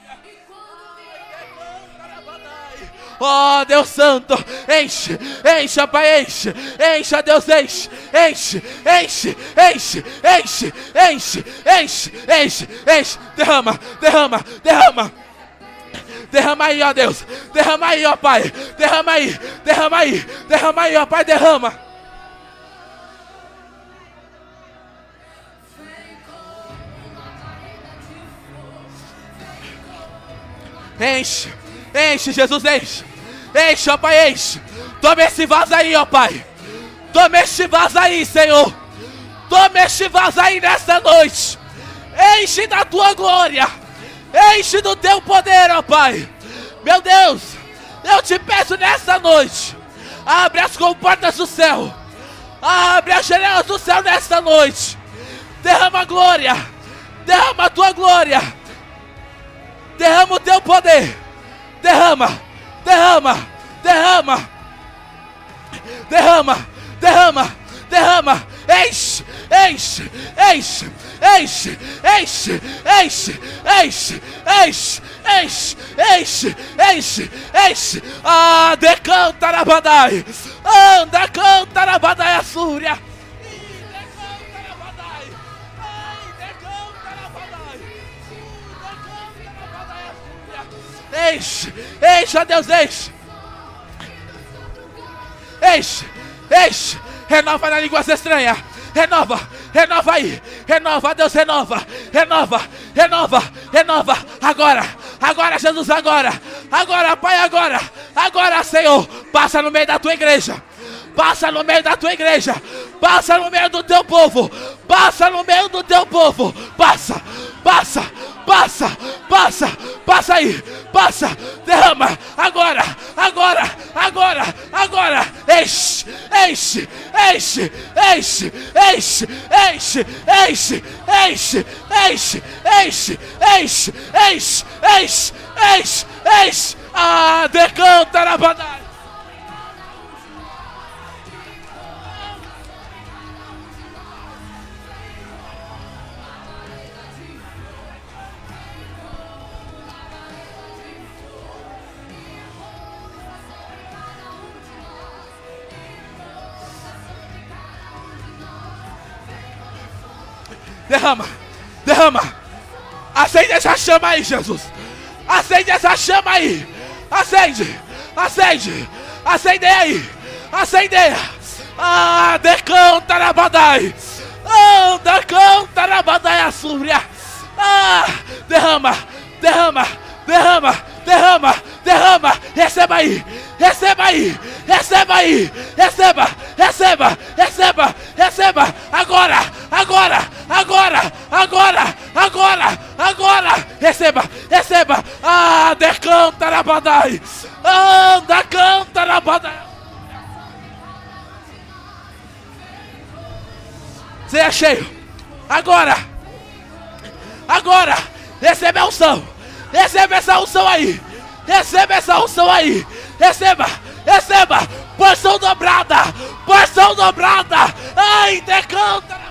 ó Deus santo, enche, enche, ó Pai, enche, enche, ó Deus, enche, enche, enche, enche, enche, enche, enche, enche, enche, derrama, derrama, derrama, derrama aí, ó Deus, derrama aí, ó Pai, derrama aí, derrama aí, derrama aí, ó Pai, derrama. Enche, enche, Jesus, enche. Enche, ó Pai, enche. Toma esse vaso aí, ó Pai. Toma este vaso aí, Senhor. Toma este vaso aí nessa noite. Enche da tua glória. Enche do teu poder, ó Pai. Meu Deus, eu te peço nessa noite. Abre as comportas do céu. Abre as janelas do céu nessa noite. Derrama a glória. Derrama a tua glória. Derrama o teu poder. Derrama. Derrama, derrama, derrama, derrama, derrama, enche, enche, enche, enche, enche, enche, enche, enche, enche, enche, enche, enche, ah, decantarabadai, anda, cantarabadai a súria. Enche, enche, ó Deus, enche. Enche, enche. Renova na língua estranha. Renova, renova aí. Renova, Deus, renova. Renova, renova, renova. Agora, agora, Jesus, agora. Agora, Pai, agora. Agora, Senhor. Passa no meio da tua igreja. Passa no meio da tua igreja. Passa no meio do teu povo. Passa no meio do teu povo. Passa, passa, passa, passa, passa aí. Passa, derrama, agora, agora, agora, agora, enche, enche, enche, enche, enche, enche, enche, enche, enche, enche, enche, enche, enche, enche, enche, ah, decanta na batalha. Derrama, derrama. Acende essa chama aí, Jesus. Acende essa chama aí. Acende, acende, acende aí. Acende. Ah, decanta na badai. Anda, canta na badai a súria. Ah, derrama, derrama, derrama, derrama, derrama. Receba aí, receba aí, receba aí, receba, receba, receba, receba. Agora, agora, agora, agora, agora, agora. Receba, receba. Ah, decanta na badai. Anda, canta na badai. Seja cheio. Agora, agora. Receba a unção. Receba essa unção aí. Receba essa unção aí. Receba, receba. Porção dobrada. Porção dobrada. Ai, decanta.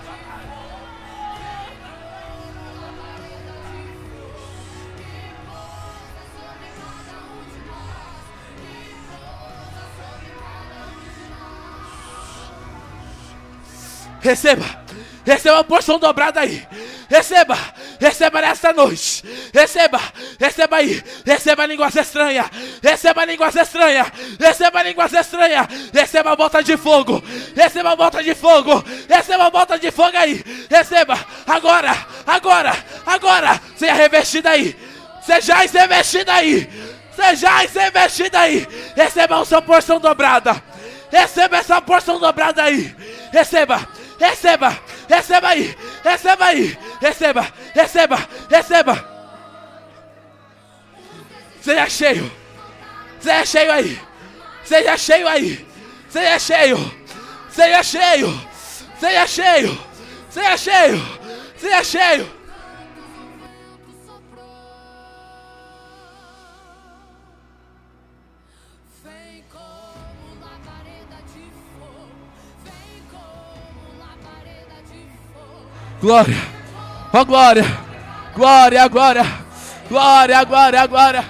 Receba. Receba a porção dobrada aí. Receba. Receba nessa noite. Receba. Receba aí. Receba línguas estranhas. Receba línguas estranhas. Receba línguas estranhas. Receba a volta de fogo. Receba a volta de fogo. Receba a volta de fogo aí. Receba. Agora. Agora. Agora. Seja revestida aí. Sejais revestida aí. Sejais revestida aí. Receba a sua porção dobrada. Receba essa porção dobrada aí. Receba. Receba, receba aí, receba aí, receba, receba, receba. Seja cheio, seja cheio aí, seja cheio aí, seja cheio, seja cheio, seja cheio, seja cheio, seja cheio. Glória, ó glória, glória, glória, glória, glória, glória.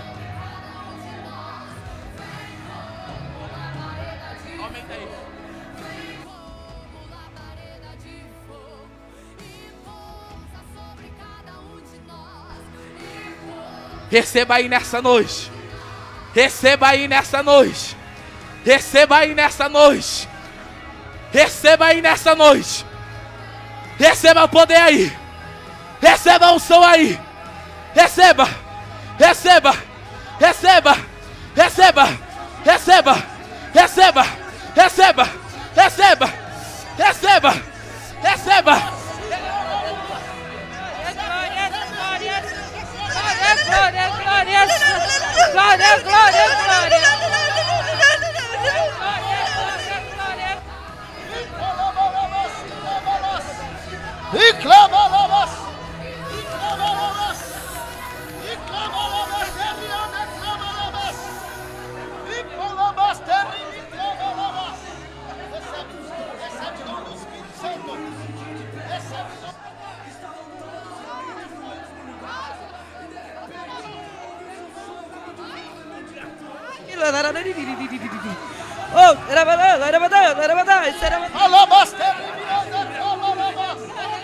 Aumenta aí. Receba aí nessa noite, receba aí nessa noite, receba aí nessa noite, receba aí nessa noite. Receba o poder aí. Receba a unção aí. Receba. Receba. Receba. Receba. Receba. Receba. Receba. Receba. Receba. Receba. Glória, glória, glória, glória, glória. E clama lavas, e clama lavas, e clama lavas, terriana, clama lavas, e clama lavas, terriana, clama lavas. Recebe, recebe o dom do Espírito Santo. Recebe o dom. Oh, era badal, era badal, era badal, era badal. Alabas, terriana, clama lavas.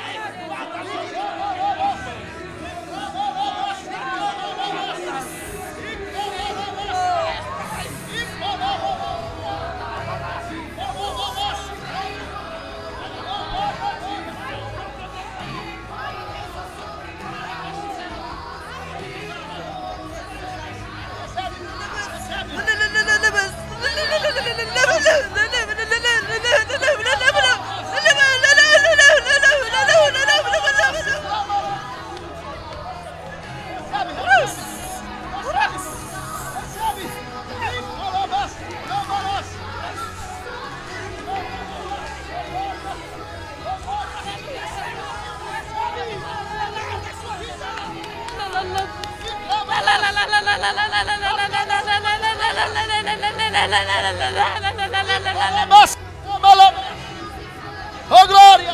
Oh glória!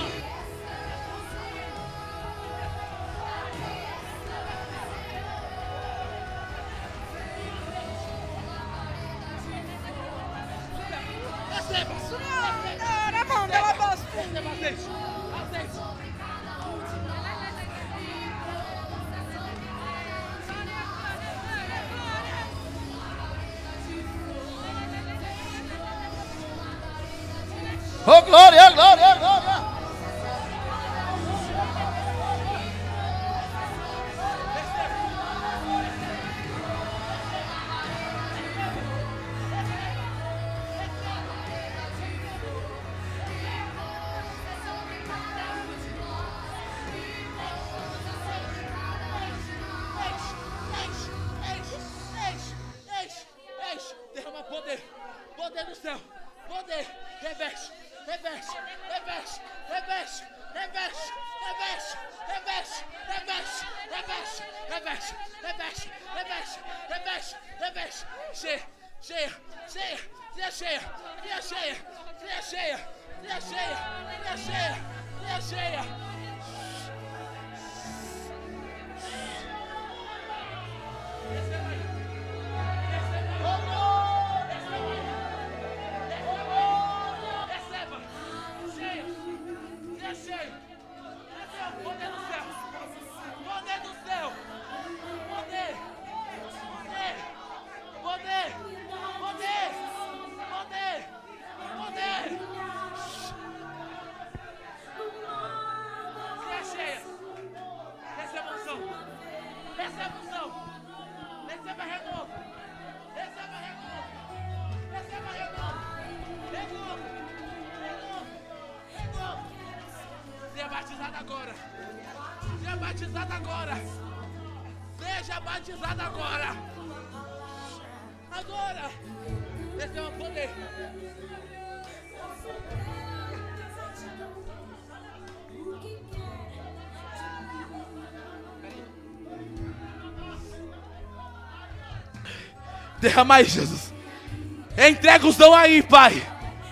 Oh glória, glória, glória! Derrama poder, poder do céu, poder, reveste, reveste, reveste, reveste, reveste, reveste, reveste, reveste, reveste, reveste, reveste, reveste, reveste, reveste, cheia, cheia, cheia, cheia, cheia, cheia, cheia, cheia, cheia, cheia, cheia, cheia, cheia, cheia. batizado agora. Seja batizado agora. Seja batizado agora. Agora. Esse é o poder. Derrama aí, Jesus. Entrega os dons aí, Pai.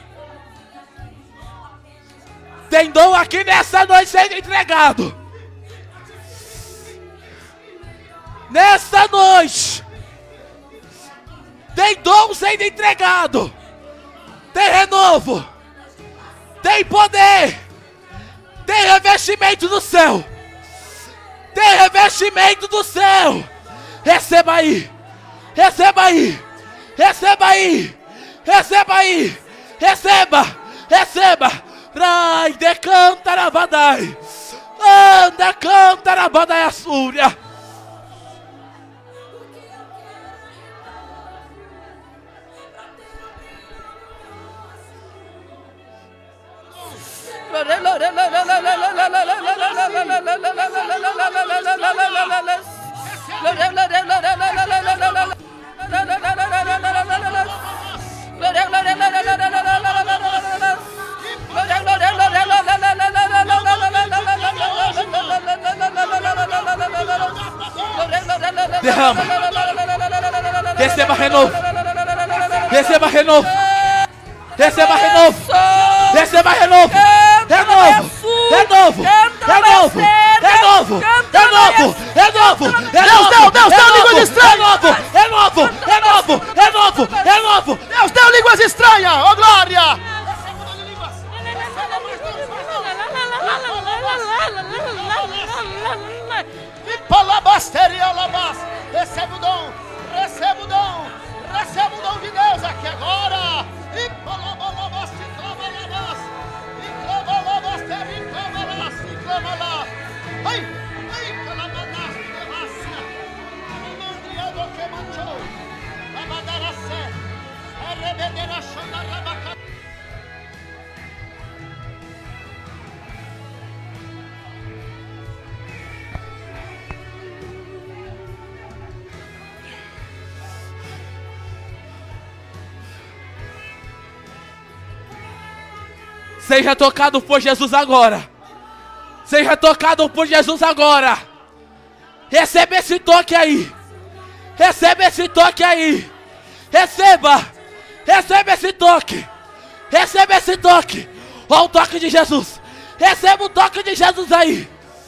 Tem dom aqui nessa noite sendo entregado. Nessa noite. Tem dom sendo entregado. Tem renovo. Tem poder. Tem revestimento do céu. Tem revestimento do céu. Receba aí. Receba aí. Receba aí. Receba aí. Receba. Receba. Rai de cantarabadai. Anda cantarabadai a súria. Derrama. Receba renovo. Receba renovo. Receba renovo. Receba renovo. Renovo. Renovo. Renovo. Renovo. Renovo. Renovo. Deus deu, Deus deu línguas estranhas. Renovo. Renovo. Renovo. Renovo. Deus deu línguas estranhas. Ô glória. Recebe o dom, recebe o dom, recebe o dom de Deus aqui agora. E palabalabas, e clamalabas, e clamalabas, e clamalabas, e clamalabas. Ai, ai, clamalabas, e clamalabas. Amandriado que manchou, abadaracé, arrebedera xandarrabaca. Seja tocado por Jesus agora. Seja tocado por Jesus agora. Receba esse toque aí. Receba esse toque aí. Receba. Receba esse toque. Receba esse toque. Olha o toque de Jesus. Receba o toque de Jesus aí.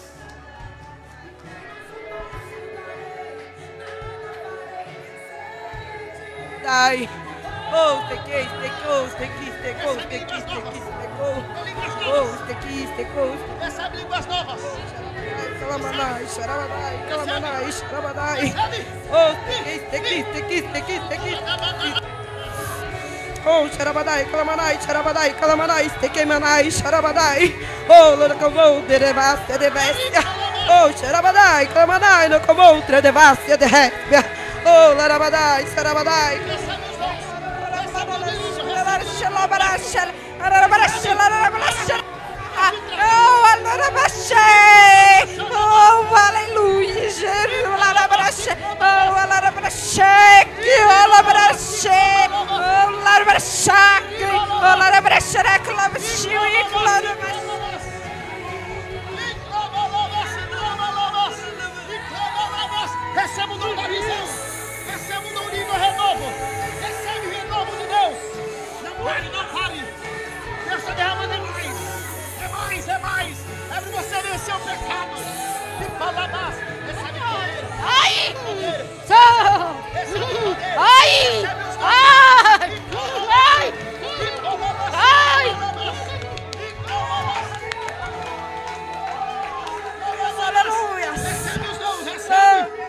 Dai. Oh, te quis, te cos, te quis, te cos, te quis, te quis, te cos. Oh, te quis, te cos. Recebe línguas novas. Calamanai, xaramanai, calamanai, xaramanai. Oh, te quis, te quis, te quis, te quis, te quis. Oh, xaramanai, calamanai, xaramanai, calamanai, te queimanai, xaramanai. Oh, lo comou, de devastia, de bestia. Oh, xaramanai, calamanai, lo comou, de devastia, de répia. Oh, larabadai, xaramanai. Oh, aleluia, Jesus, oh, alarabaxé, oh, alarabaxé, oh, alarabaxé, oh, alarabaxé, oh, alarabaxé, receba o dom da visão, receba o dom de renovo, recebe o renovo de Deus. Não pare, não pare. Deus está derramando é mais. É mais, é mais. É para você vencer o pecado. E fala mais. Recebe poder. Ai! Recebe poder. Ai! Recebe os dons. Ai! Ai! Ai! Aleluia. Recebe os dons, recebe.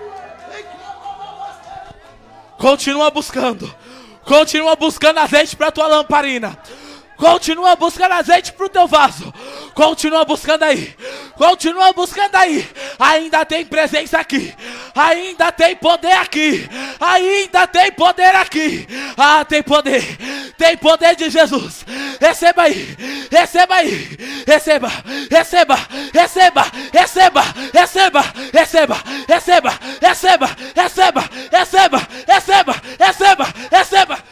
Continua buscando. Continua buscando azeite para tua lamparina. Continua buscando azeite para o teu vaso. Continua buscando aí. Continua buscando aí. Ainda tem presença aqui. Ainda tem poder aqui. Ainda tem poder aqui. Ah, tem poder. Tem poder de Jesus. Receba aí. receba aí, receba, receba, receba, receba, receba, receba, receba, receba, receba, receba, receba, receba, receba.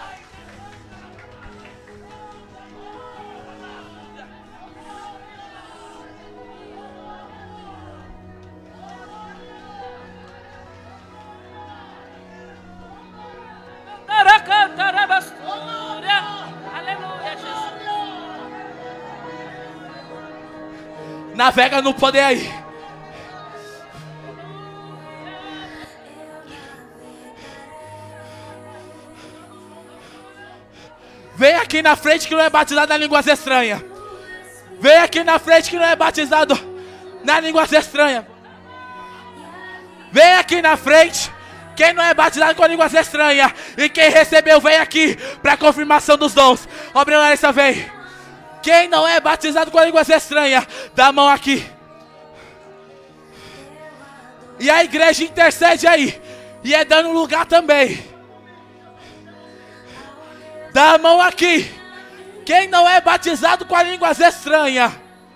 Aleluia, Jesus. Navega no poder aí. Vem aqui na frente que não é batizado na línguas estranhas. Vem aqui na frente que não é batizado na línguas estranhas. Vem aqui na frente quem não é batizado com línguas estranhas. E quem recebeu vem aqui para confirmação dos dons. Obre a Larissa, vem. Quem não é batizado com línguas estranhas, dá a mão aqui. E a igreja intercede aí. E é dando lugar também. Dá a mão aqui. Quem não é batizado com línguas estranhas.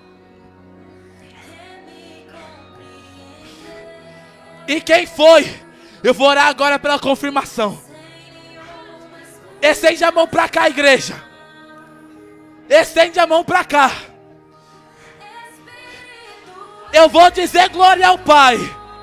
E quem foi? Eu vou orar agora pela confirmação. Estende a mão pra cá, igreja. Estende a mão pra cá. Eu vou dizer glória ao Pai.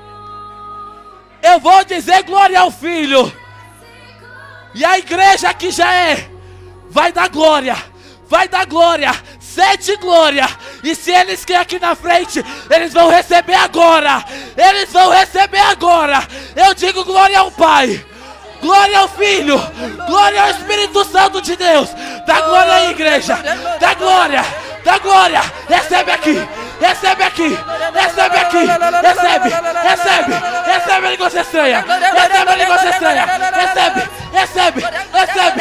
Eu vou dizer glória ao Filho. E a igreja que já é, vai dar glória. Vai dar glória. Sede glória. E se eles querem aqui na frente, eles vão receber agora. Eles vão receber agora. Eu digo glória ao Pai. Glória ao Filho. Glória ao Espírito Santo de Deus. Dá glória aí, igreja. Dá glória. Dá glória. Recebe aqui. Recebe aqui. Recebe aqui. Recebe. Recebe. Recebe a língua estranha. Recebe a língua estranha. Recebe. Recebe. Recebe.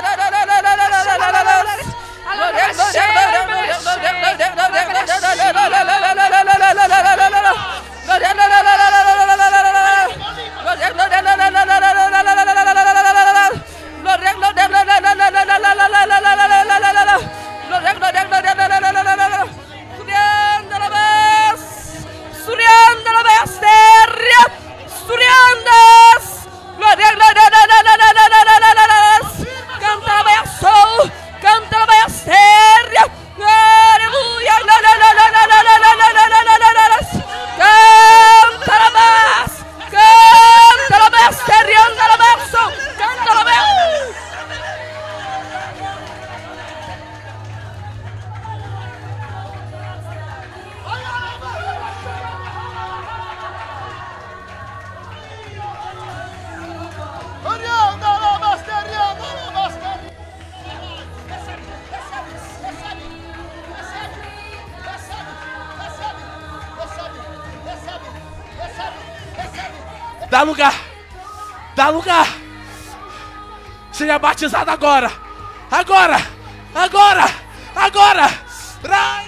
Dá lugar. Dá lugar. Seja batizado agora. Agora. Agora. Agora. Rai.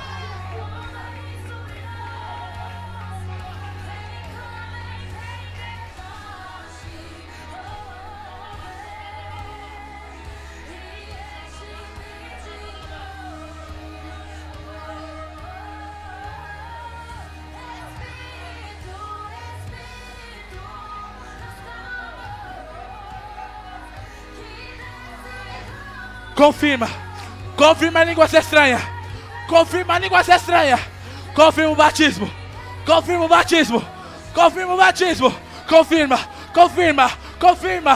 Confirma. Confirma a língua estranha. Confirma a língua estranha. Confirma o batismo. Confirma o batismo. Confirma o batismo. Confirma. Confirma. Confirma.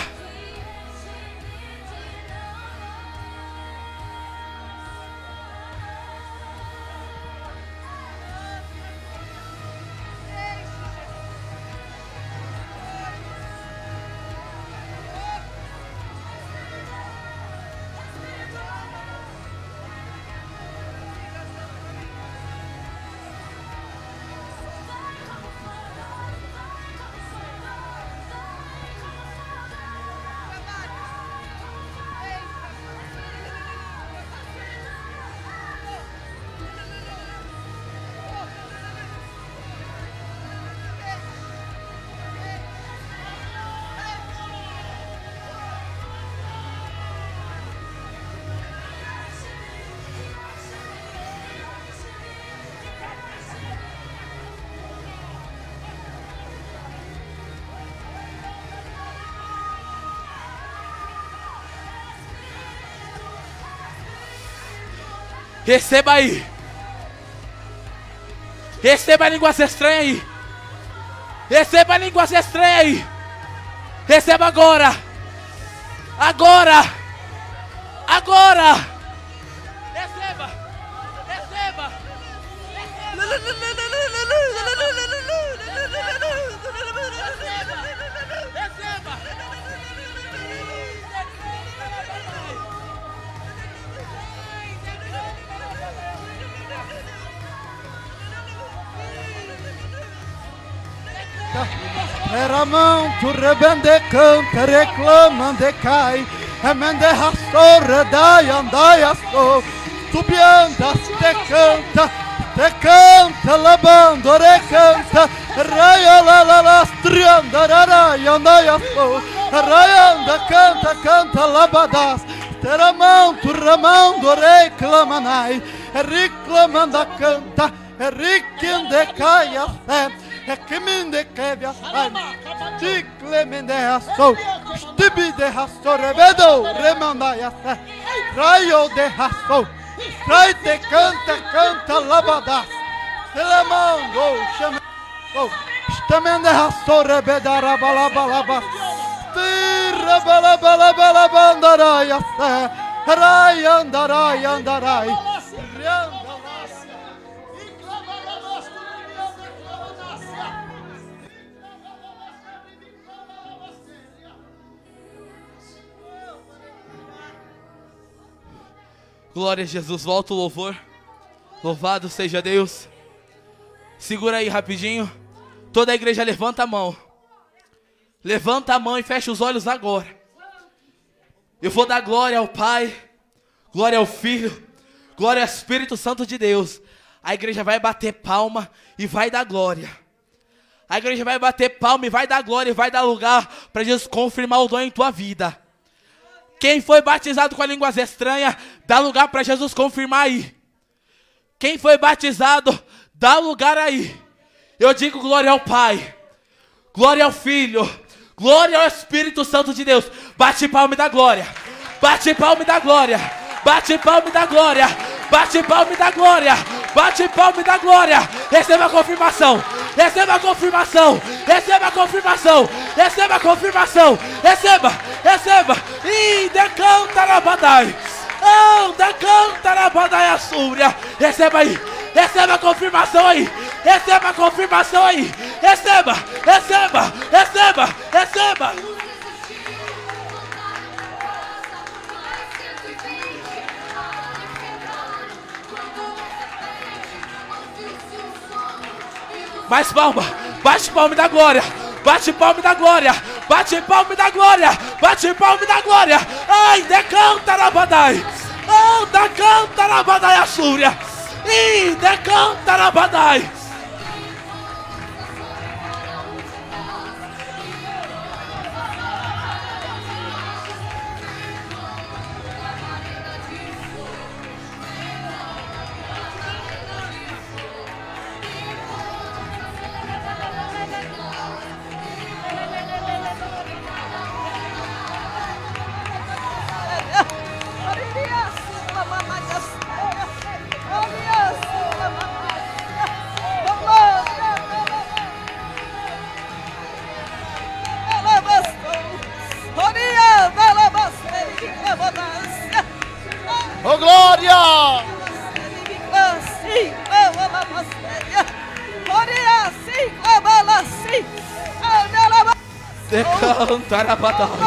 Receba aí. Receba línguas estranhas aí. Receba línguas estranhas aí. Receba agora. Agora. Agora. Receba. Receba. Receba. Era mão, tu rebende canta, reclama de cai, emende rassora, dai, andai, asso, subiandas, te canta, te canta, labando, recanta, raia, la, la, la, strianda, raia, andai, asso, raianda, canta, canta, labadas, era mão, tu ramando, reclamanai, reclamanda, canta, riquinde, cai, a é que me dequeve a sai, ticle me derraçou, stibi derraçou, revedou, remandai a sai, raio derraçou, trai te canta, canta, labadas, telemando, chamou, stamen derraçou, rebedara, balabalaba, tira, balabalaba, andarai a sai, rai, andarai, andarai, rianda. Glória a Jesus, volta o louvor. Louvado seja Deus. Segura aí rapidinho. Toda a igreja levanta a mão. Levanta a mão e fecha os olhos agora. Eu vou dar glória ao Pai, glória ao Filho, glória ao Espírito Santo de Deus. A igreja vai bater palma e vai dar glória. A igreja vai bater palma e vai dar glória e vai dar lugar para Jesus confirmar o dom em tua vida. Quem foi batizado com a línguas estranhas, dá lugar para Jesus confirmar aí. Quem foi batizado, dá lugar aí. Eu digo glória ao Pai, glória ao Filho, glória ao Espírito Santo de Deus. Bate palma e dá glória. Bate palma e dá glória. Bate palma e dá glória. Bate palma e dá glória. Bate palma e dá glória. Receba a confirmação. Receba a confirmação. Receba a confirmação. Receba a confirmação. Receba. Receba. Ih, decanta na badai. Oh, decanta na badai a súria. Receba aí. Receba a confirmação aí. Receba a confirmação aí. Receba. Receba. Receba. Receba. Mais palma, bate palma da glória, bate palma da glória, bate palma da glória, bate palma da glória. Ai, decanta na badai, oh, decanta na badai a súria, e decanta na badai. Oh, glória! Decanta na batalha.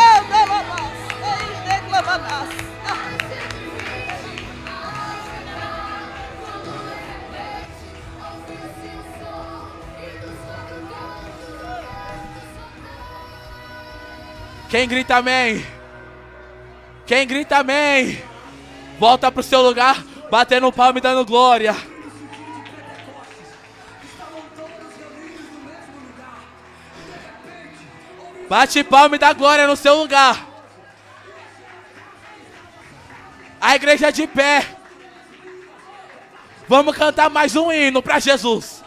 Quem grita amém? Quem grita amém? Volta pro seu lugar, batendo palma e dando glória. Bate palma e dá glória no seu lugar. A igreja de pé. Vamos cantar mais um hino para Jesus.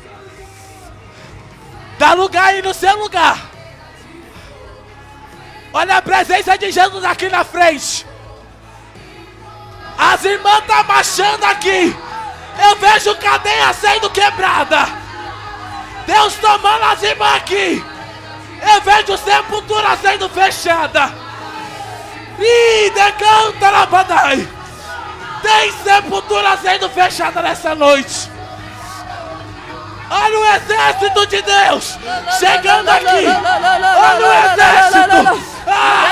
Dá lugar aí no seu lugar. Olha a presença de Jesus aqui na frente. As irmãs estão marchando aqui. Eu vejo cadeia sendo quebrada. Deus tomando as irmãs aqui. Eu vejo sepultura sendo fechada. Ih, decanta na badai. Tem sepultura sendo fechada nessa noite. Olha o exército de Deus chegando aqui. Olha o exército. Ah!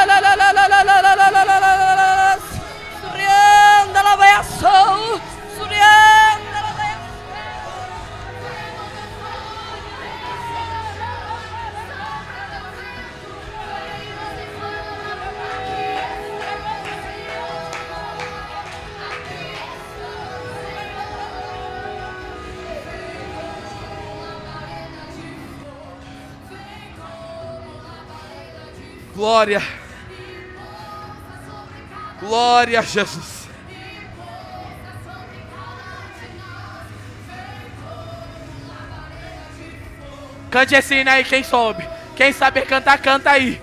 Glória. Glória a Jesus. Cante esse hino aí, quem soube. Quem sabe cantar, canta aí.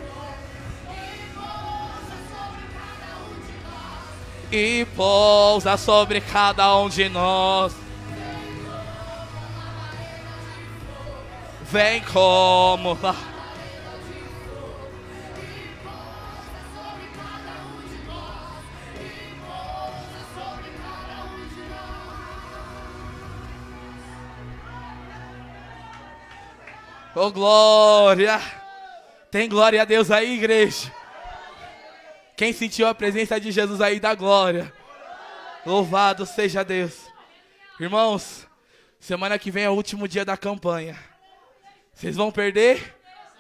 E pousa sobre cada um de nós. Vem como... Oh, glória! Tem glória a Deus aí, igreja? Quem sentiu a presença de Jesus aí, dá glória. Louvado seja Deus. Irmãos, semana que vem é o último dia da campanha. Vocês vão perder?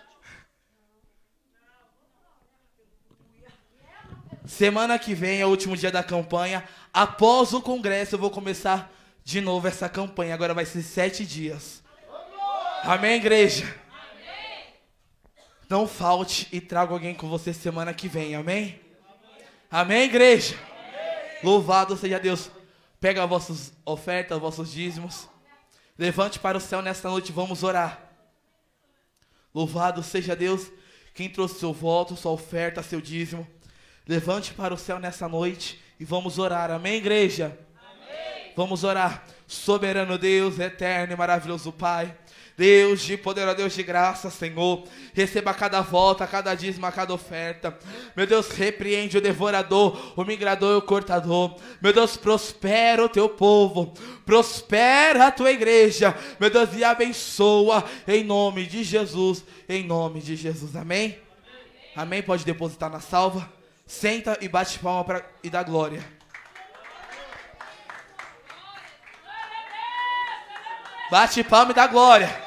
Semana que vem é o último dia da campanha. Após o congresso eu vou começar de novo essa campanha. Agora vai ser sete dias. Amém, igreja? Amém. Não falte e traga alguém com você semana que vem, amém? Amém, igreja? Amém. Louvado seja Deus. Pega as vossas ofertas, vossos dízimos. Levante para o céu nesta noite, vamos orar. Louvado seja Deus. Quem trouxe seu voto, sua oferta, seu dízimo. Levante para o céu nessa noite e vamos orar, amém, igreja? Amém. Vamos orar. Soberano Deus, eterno e maravilhoso Pai. Deus de poder, ó Deus de graça, Senhor, receba cada volta, cada dízimo, cada oferta. Meu Deus, repreende o devorador, o migrador e o cortador. Meu Deus, prospera o teu povo, prospera a tua igreja. Meu Deus, e abençoa em nome de Jesus, em nome de Jesus, amém? Amém, amém? Pode depositar na salva. Senta e bate palma pra, e dá glória. Bate palma e dá glória.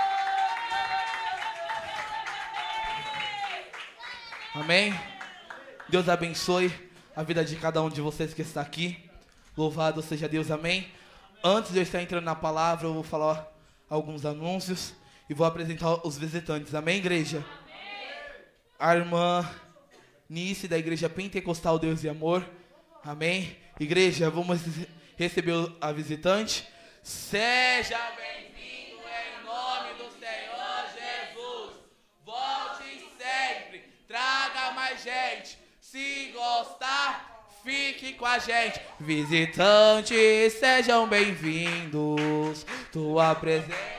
Amém? Deus abençoe a vida de cada um de vocês que está aqui. Louvado seja Deus, amém? Antes de eu estar entrando na palavra, eu vou falar alguns anúncios e vou apresentar os visitantes, amém, igreja? Amém. A irmã Nice, da igreja Pentecostal Deus e Amor, amém? Igreja, vamos receber a visitante. Seja bem-vindo em nome do Senhor Jesus. Volte sempre, traga mais gente. Se gostar, fique com a gente. Visitantes, sejam bem-vindos. Tua presença.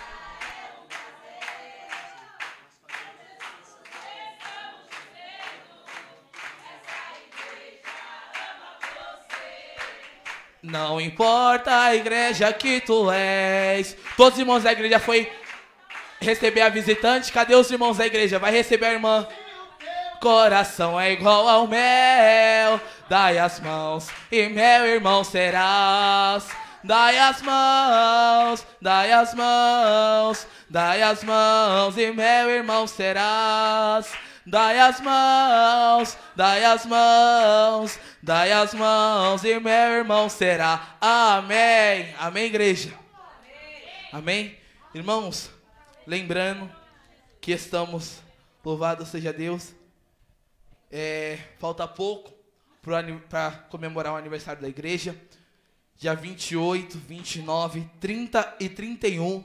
Não importa a igreja que tu és. Todos os irmãos da igreja foi receber a visitante. Cadê os irmãos da igreja? Vai receber a irmã. Coração é igual ao mel. Dai as mãos e meu irmão serás. Dai as mãos, dai as mãos, dai as mãos e meu irmão serás. Dai as mãos, dai as mãos, dai as mãos e meu irmão será. Amém. Amém, igreja? Amém. Amém? Irmãos, lembrando que estamos, louvado seja Deus, é, falta pouco para comemorar o aniversário da igreja. Dia vinte e oito, vinte e nove, trinta e trinta e um,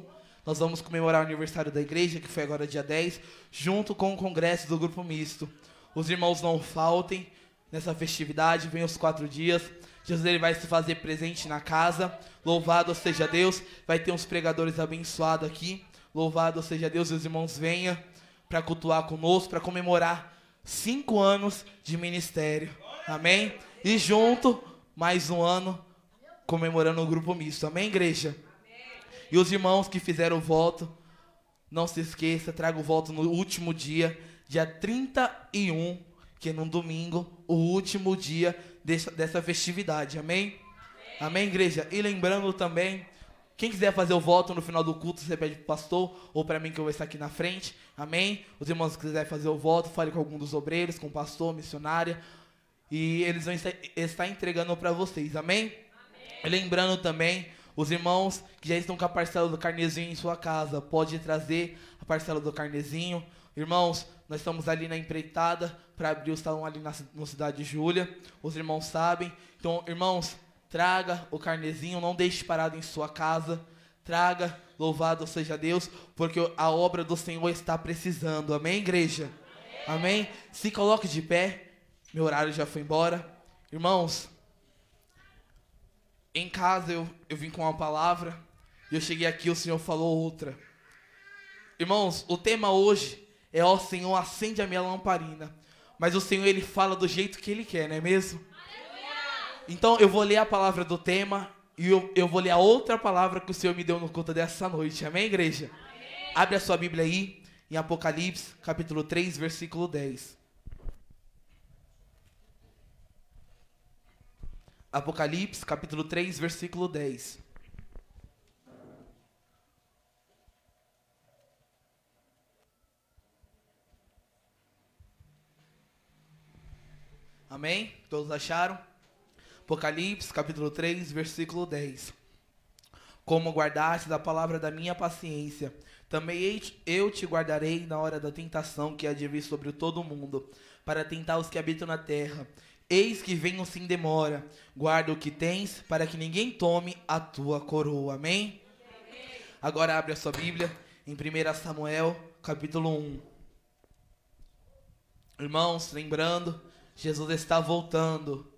nós vamos comemorar o aniversário da igreja, que foi agora dia dez, junto com o congresso do Grupo Misto. Os irmãos não faltem nessa festividade, vem os quatro dias. Jesus ele vai se fazer presente na casa. Louvado seja Deus. Vai ter uns pregadores abençoados aqui. Louvado seja Deus. E os irmãos venham para cultuar conosco, para comemorar cinco anos de ministério. Amém? E junto, mais um ano comemorando o Grupo Misto. Amém, igreja? E os irmãos que fizeram o voto, não se esqueça, traga o voto no último dia, dia trinta e um, que é no domingo, o último dia dessa, dessa festividade. Amém? Amém? Amém, igreja? E lembrando também, quem quiser fazer o voto no final do culto, você pede para o pastor ou para mim que eu vou estar aqui na frente. Amém? Os irmãos que quiserem fazer o voto, fale com algum dos obreiros, com o pastor, missionária. E eles vão estar entregando para vocês. Amém? Amém? E lembrando também, os irmãos que já estão com a parcela do carnezinho em sua casa, pode trazer a parcela do carnezinho. Irmãos, nós estamos ali na empreitada para abrir o salão ali na, na Cidade Júlia. Os irmãos sabem. Então, irmãos, traga o carnezinho, não deixe parado em sua casa. Traga, louvado seja Deus, porque a obra do Senhor está precisando. Amém, igreja? Amém? Amém? Se coloque de pé. Meu horário já foi embora. Irmãos, em casa eu, eu vim com uma palavra e eu cheguei aqui e o Senhor falou outra. Irmãos, o tema hoje é: ó Senhor, acende a minha lamparina. Mas o Senhor, Ele fala do jeito que Ele quer, não é mesmo? Então eu vou ler a palavra do tema e eu, eu vou ler a outra palavra que o Senhor me deu no culto dessa noite. Amém, igreja? Amém. Abre a sua Bíblia aí em Apocalipse, capítulo três, versículo dez. Apocalipse, capítulo três, versículo dez. Amém? Todos acharam? Apocalipse, capítulo três, versículo dez. Como guardaste a palavra da minha paciência, também eu te guardarei na hora da tentação que há de vir sobre todo o mundo, para tentar os que habitam na terra. Eis que venho sem demora, guarda o que tens, para que ninguém tome a tua coroa. Amém? Amém. Agora abre a sua Bíblia em primeiro Samuel, capítulo um. Irmãos, lembrando, Jesus está voltando.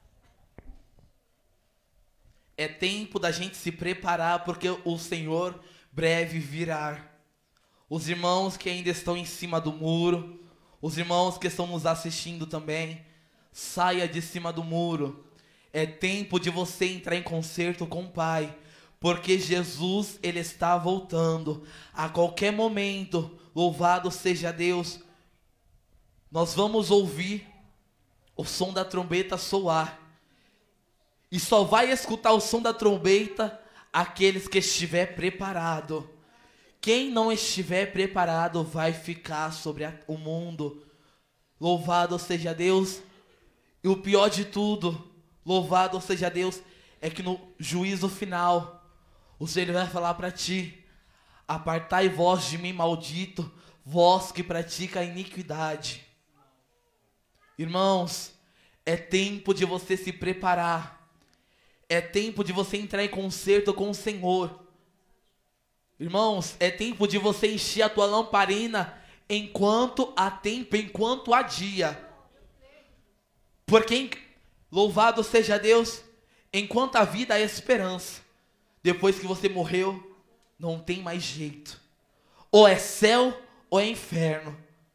É tempo da gente se preparar, porque o Senhor breve virá. Os irmãos que ainda estão em cima do muro, os irmãos que estão nos assistindo também, saia de cima do muro. É tempo de você entrar em concerto com o Pai, porque Jesus, Ele está voltando. A qualquer momento, louvado seja Deus, nós vamos ouvir o som da trombeta soar. E só vai escutar o som da trombeta aqueles que estiver preparado. Quem não estiver preparado vai ficar sobre a, o mundo. Louvado seja Deus. E o pior de tudo, louvado seja Deus, é que no juízo final, o Senhor vai falar para ti: apartai vós de mim, maldito, vós que pratica a iniquidade. Irmãos, é tempo de você se preparar. É tempo de você entrar em concerto com o Senhor. Irmãos, é tempo de você encher a tua lamparina enquanto há tempo, enquanto há dia. Porque, louvado seja Deus, enquanto a vida há esperança. Depois que você morreu, não tem mais jeito. Ou é céu ou é inferno.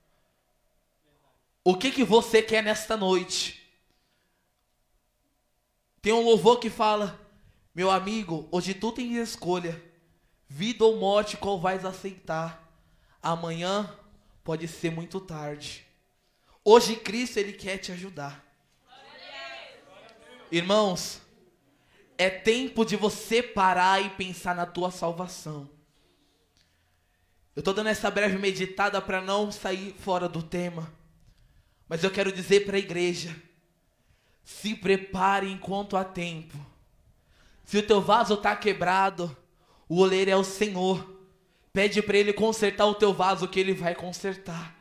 O que que você quer nesta noite? Tem um louvor que fala: meu amigo, hoje tu tens escolha, vida ou morte, qual vais aceitar? Amanhã pode ser muito tarde. Hoje Cristo, Ele quer te ajudar. Irmãos, é tempo de você parar e pensar na tua salvação. Eu estou dando essa breve meditada para não sair fora do tema, mas eu quero dizer para a igreja: se prepare enquanto há tempo. Se o teu vaso está quebrado, o oleiro é o Senhor. Pede para Ele consertar o teu vaso, que Ele vai consertar.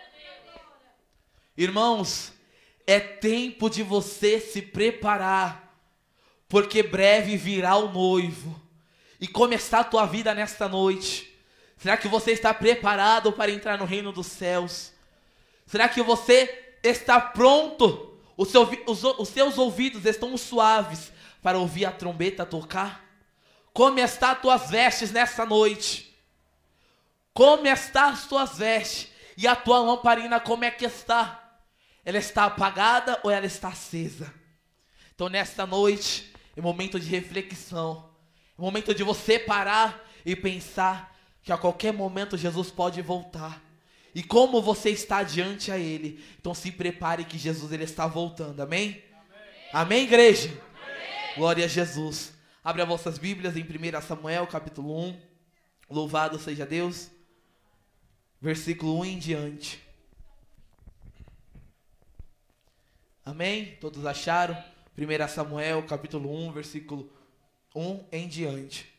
Irmãos, é tempo de você se preparar, porque breve virá o noivo. E como está a tua vida nesta noite? Será que você está preparado para entrar no reino dos céus? Será que você está pronto? Os, seu, os, os seus ouvidos estão suaves para ouvir a trombeta tocar? Como está as tuas vestes nessa noite? Como está as tuas vestes? E a tua lamparina como é que está? Ela está apagada ou ela está acesa? Então nesta noite é momento de reflexão. É momento de você parar e pensar que a qualquer momento Jesus pode voltar. E como você está diante a Ele. Então se prepare que Jesus ele está voltando. Amém? Amém, Amém igreja? Amém. Glória a Jesus. Abre as vossas Bíblias em primeiro Samuel, capítulo um. Louvado seja Deus. Versículo um em diante. Amém? Todos acharam? primeiro Samuel, capítulo um, versículo um em diante.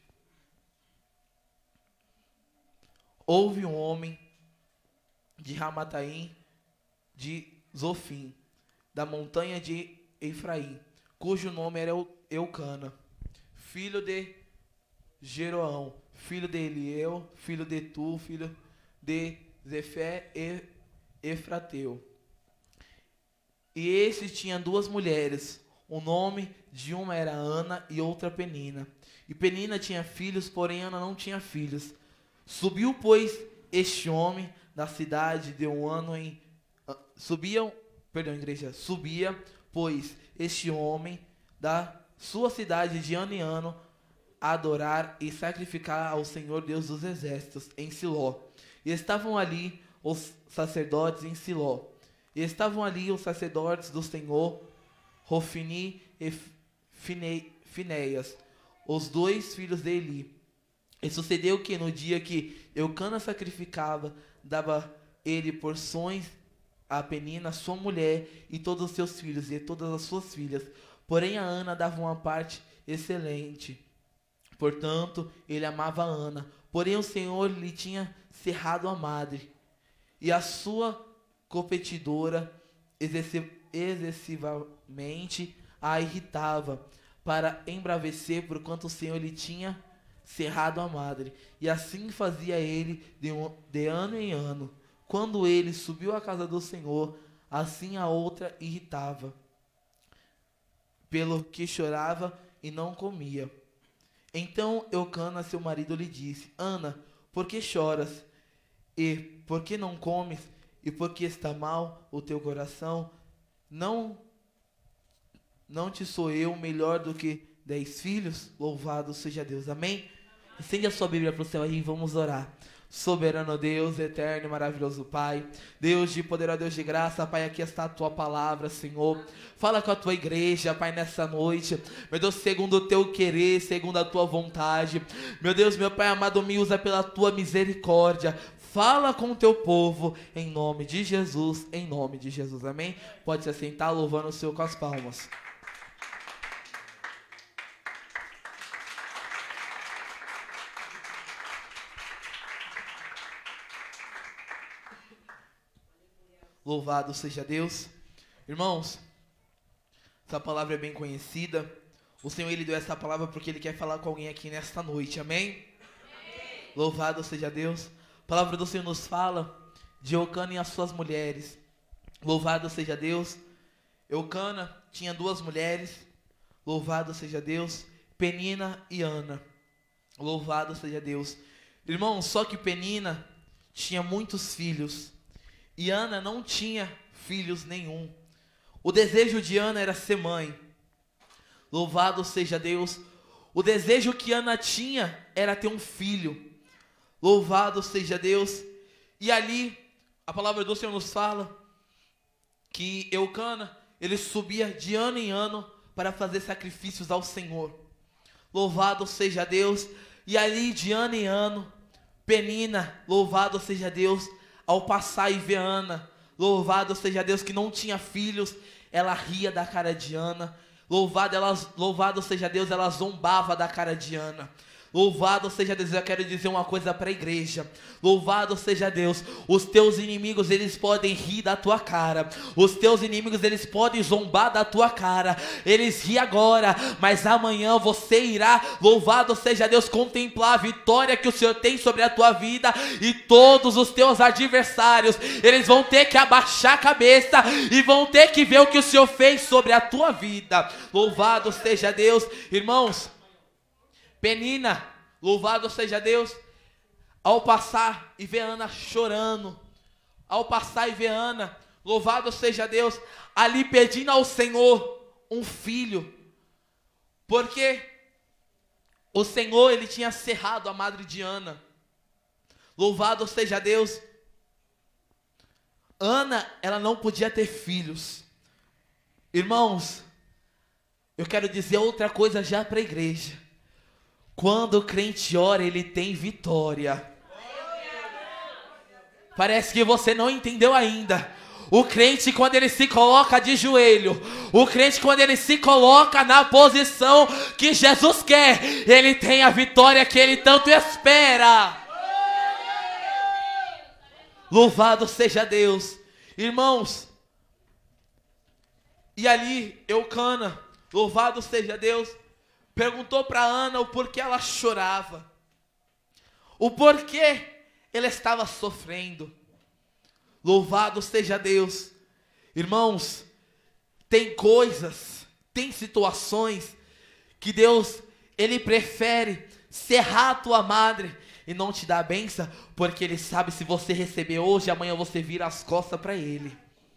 Houve um homem de Ramataim, de Zofim, da montanha de Efraim, cujo nome era Eucana, filho de Jeroão, filho de Eliel, filho de Tu, filho de Zefé e Efrateu. E esse tinha duas mulheres, o nome de uma era Ana e outra Penina. E Penina tinha filhos, porém Ana não tinha filhos. Subiu, pois, este homem da cidade de um ano em... Uh, subiam, perdão, igreja. Subia, pois, este homem da sua cidade de ano em ano a adorar e sacrificar ao Senhor Deus dos exércitos em Siló. E estavam ali os sacerdotes em Siló. E estavam ali os sacerdotes do Senhor, Rofini e Fine, Finéias, os dois filhos de Eli. E sucedeu que no dia que Eucana sacrificava, dava ele porções a Penina, sua mulher, e todos os seus filhos e todas as suas filhas. Porém a Ana dava uma parte excelente. Portanto, ele amava a Ana. Porém o Senhor lhe tinha cerrado a madre. E a sua competidora excessivamente a irritava, para embravecer, porquanto o Senhor lhe tinha cerrado a madre. E assim fazia ele de, um, de ano em ano. Quando ele subiu à casa do Senhor, assim a outra irritava, pelo que chorava e não comia. Então Eucana, seu marido, lhe disse: Ana, por que choras? E por que não comes? E por que está mal o teu coração? Não, não te sou eu melhor do que dez filhos? Louvado seja Deus. Amém? Estende a sua Bíblia para o céu aí e vamos orar. Soberano Deus, eterno e maravilhoso Pai, Deus de poder, ó Deus de graça, Pai, aqui está a Tua palavra, Senhor. Fala com a Tua igreja, Pai, nessa noite, meu Deus, segundo o Teu querer, segundo a Tua vontade. Meu Deus, meu Pai amado, me usa pela Tua misericórdia. Fala com o Teu povo, em nome de Jesus, em nome de Jesus, amém? Pode se assentar, louvando o Senhor com as palmas. Louvado seja Deus. Irmãos, essa palavra é bem conhecida. O Senhor, Ele deu essa palavra porque Ele quer falar com alguém aqui nesta noite, amém? Amém. Louvado seja Deus. A palavra do Senhor nos fala de Eucana e as suas mulheres. Louvado seja Deus. Eucana tinha duas mulheres. Louvado seja Deus. Penina e Ana. Louvado seja Deus. Irmãos, só que Penina tinha muitos filhos e Ana não tinha filhos nenhum. O desejo de Ana era ser mãe. Louvado seja Deus. O desejo que Ana tinha era ter um filho. Louvado seja Deus. E ali, a palavra do Senhor nos fala que Eucana, ele subia de ano em ano para fazer sacrifícios ao Senhor. Louvado seja Deus. E ali, de ano em ano, Penina, louvado seja Deus, ao passar e ver Ana, louvado seja Deus, que não tinha filhos, ela ria da cara de Ana. Louvado, ela, louvado seja Deus, ela zombava da cara de Ana. Louvado seja Deus. Eu quero dizer uma coisa para a igreja. Louvado seja Deus. Os teus inimigos, eles podem rir da tua cara. Os teus inimigos, eles podem zombar da tua cara. Eles riem agora, mas amanhã você irá, louvado seja Deus, contemplar a vitória que o Senhor tem sobre a tua vida. E todos os teus adversários, eles vão ter que abaixar a cabeça e vão ter que ver o que o Senhor fez sobre a tua vida. Louvado seja Deus. Irmãos, Penina, louvado seja Deus, ao passar e ver Ana chorando, ao passar e ver Ana, louvado seja Deus, ali pedindo ao Senhor um filho, porque o Senhor, ele tinha cerrado a madre de Ana. Louvado seja Deus. Ana, ela não podia ter filhos. Irmãos, eu quero dizer outra coisa já para a igreja. Quando o crente ora, ele tem vitória. Parece que você não entendeu ainda. O crente, quando ele se coloca de joelho, o crente, quando ele se coloca na posição que Jesus quer, ele tem a vitória que ele tanto espera. Louvado seja Deus. Irmãos, e ali Eucana, louvado seja Deus, perguntou para Ana o porquê ela chorava, o porquê ela estava sofrendo. Louvado seja Deus. Irmãos, tem coisas, tem situações que Deus, ele prefere cerrar a tua madre e não te dar a bênção, porque ele sabe, se você receber hoje, amanhã você vira as costas para ele.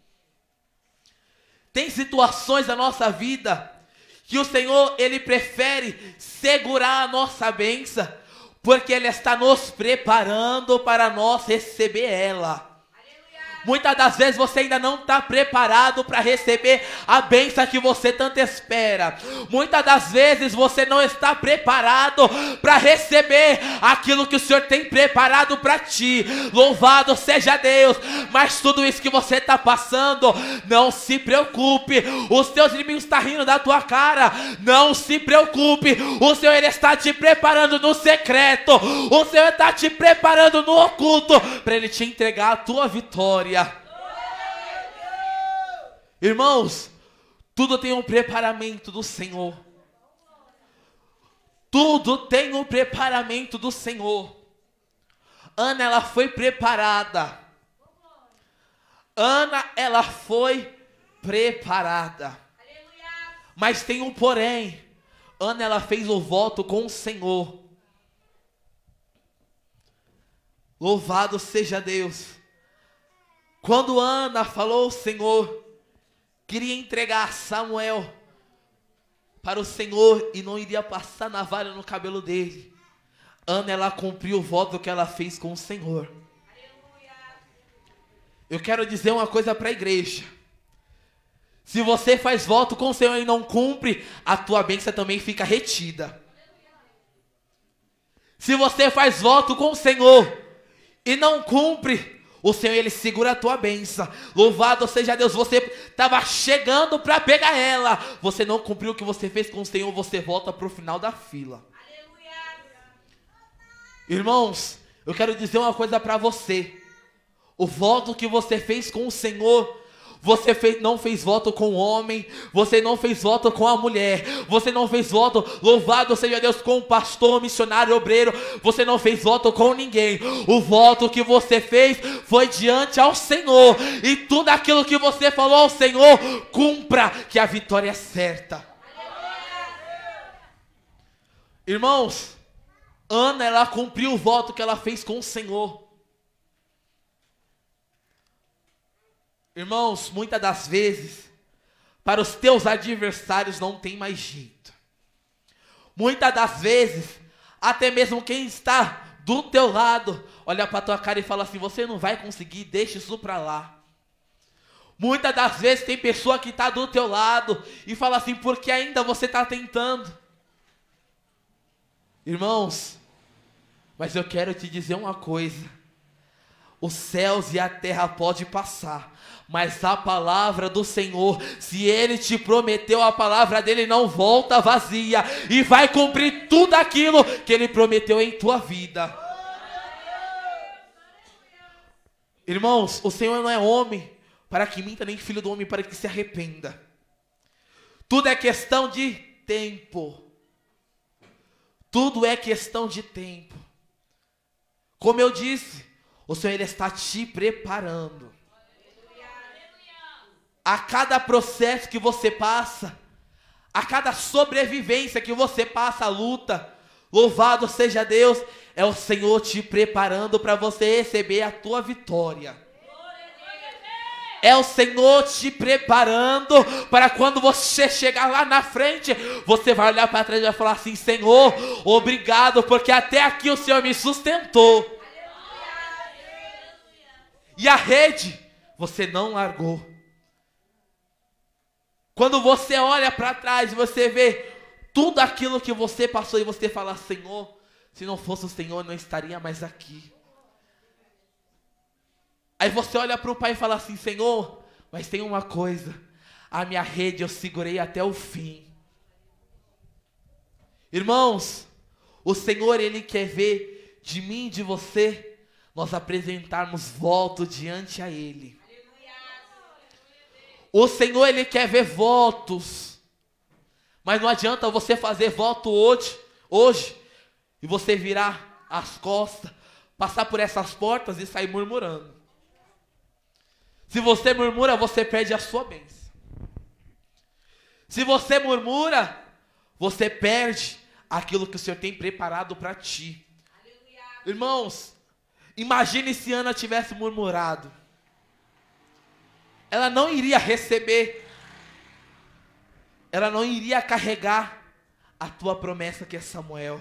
Tem situações da nossa vida que o Senhor, ele prefere segurar a nossa bênção, porque ele está nos preparando para nós receber ela. Muitas das vezes você ainda não está preparado para receber a bênção que você tanto espera. Muitas das vezes você não está preparado para receber aquilo que o Senhor tem preparado para ti. Louvado seja Deus. Mas tudo isso que você está passando, não se preocupe. Os teus inimigos estão rindo da tua cara. Não se preocupe. O Senhor, ele está te preparando no secreto. O Senhor está te preparando no oculto, para ele te entregar a tua vitória. Irmãos, tudo tem um preparamento do Senhor. Tudo tem um preparamento do Senhor. Ana, ela foi preparada. Ana, ela foi preparada. Mas tem um porém. Ana, ela fez o voto com o Senhor. Louvado seja Deus. Quando Ana falou, o Senhor queria entregar Samuel para o Senhor e não iria passar navalha no cabelo dele. Ana, ela cumpriu o voto que ela fez com o Senhor. Eu quero dizer uma coisa para a igreja. Se você faz voto com o Senhor e não cumpre, a tua bênção também fica retida. Se você faz voto com o Senhor e não cumpre, o Senhor, ele segura a tua bênção. Louvado seja Deus. Você estava chegando para pegar ela. Você não cumpriu o que você fez com o Senhor. Você volta para o final da fila. Aleluia. Irmãos, eu quero dizer uma coisa para você. O voto que você fez com o Senhor, você fez, não fez voto com o homem, você não fez voto com a mulher, você não fez voto, louvado seja Deus, com o pastor, missionário, obreiro, você não fez voto com ninguém. O voto que você fez foi diante ao Senhor, e tudo aquilo que você falou ao Senhor, cumpra, que a vitória é certa. Irmãos, Ana, ela cumpriu o voto que ela fez com o Senhor. Irmãos, muitas das vezes, para os teus adversários não tem mais jeito. Muitas das vezes, até mesmo quem está do teu lado, olha para tua cara e fala assim, você não vai conseguir, deixa isso para lá. Muitas das vezes tem pessoa que está do teu lado e fala assim, porque ainda você está tentando. Irmãos, mas eu quero te dizer uma coisa. Os céus e a terra podem passar, mas a palavra do Senhor, se Ele te prometeu, a palavra dele não volta vazia, e vai cumprir tudo aquilo que Ele prometeu em tua vida. Irmãos, o Senhor não é homem para que minta, nem filho do homem para que se arrependa. Tudo é questão de tempo. Tudo é questão de tempo. Como eu disse, o Senhor Ele está te preparando. A cada processo que você passa, a cada sobrevivência que você passa a luta, louvado seja Deus, é o Senhor te preparando para você receber a tua vitória. É o Senhor te preparando para quando você chegar lá na frente, você vai olhar para trás e vai falar assim: Senhor, obrigado, porque até aqui o Senhor me sustentou. E a rede você não largou. Quando você olha para trás, você vê tudo aquilo que você passou e você fala: Senhor, se não fosse o Senhor, eu não estaria mais aqui. Aí você olha para o Pai e fala assim: Senhor, mas tem uma coisa, a minha rede eu segurei até o fim. Irmãos, o Senhor Ele quer ver de mim e de você nós apresentarmos voto diante a Ele. O Senhor Ele quer ver votos, mas não adianta você fazer voto hoje, hoje e você virar as costas, passar por essas portas e sair murmurando. Se você murmura, você perde a sua bênção. Se você murmura, você perde aquilo que o Senhor tem preparado para ti. Aleluia. Irmãos, imagine se Ana tivesse murmurado. Ela não iria receber, ela não iria carregar a tua promessa que é Samuel.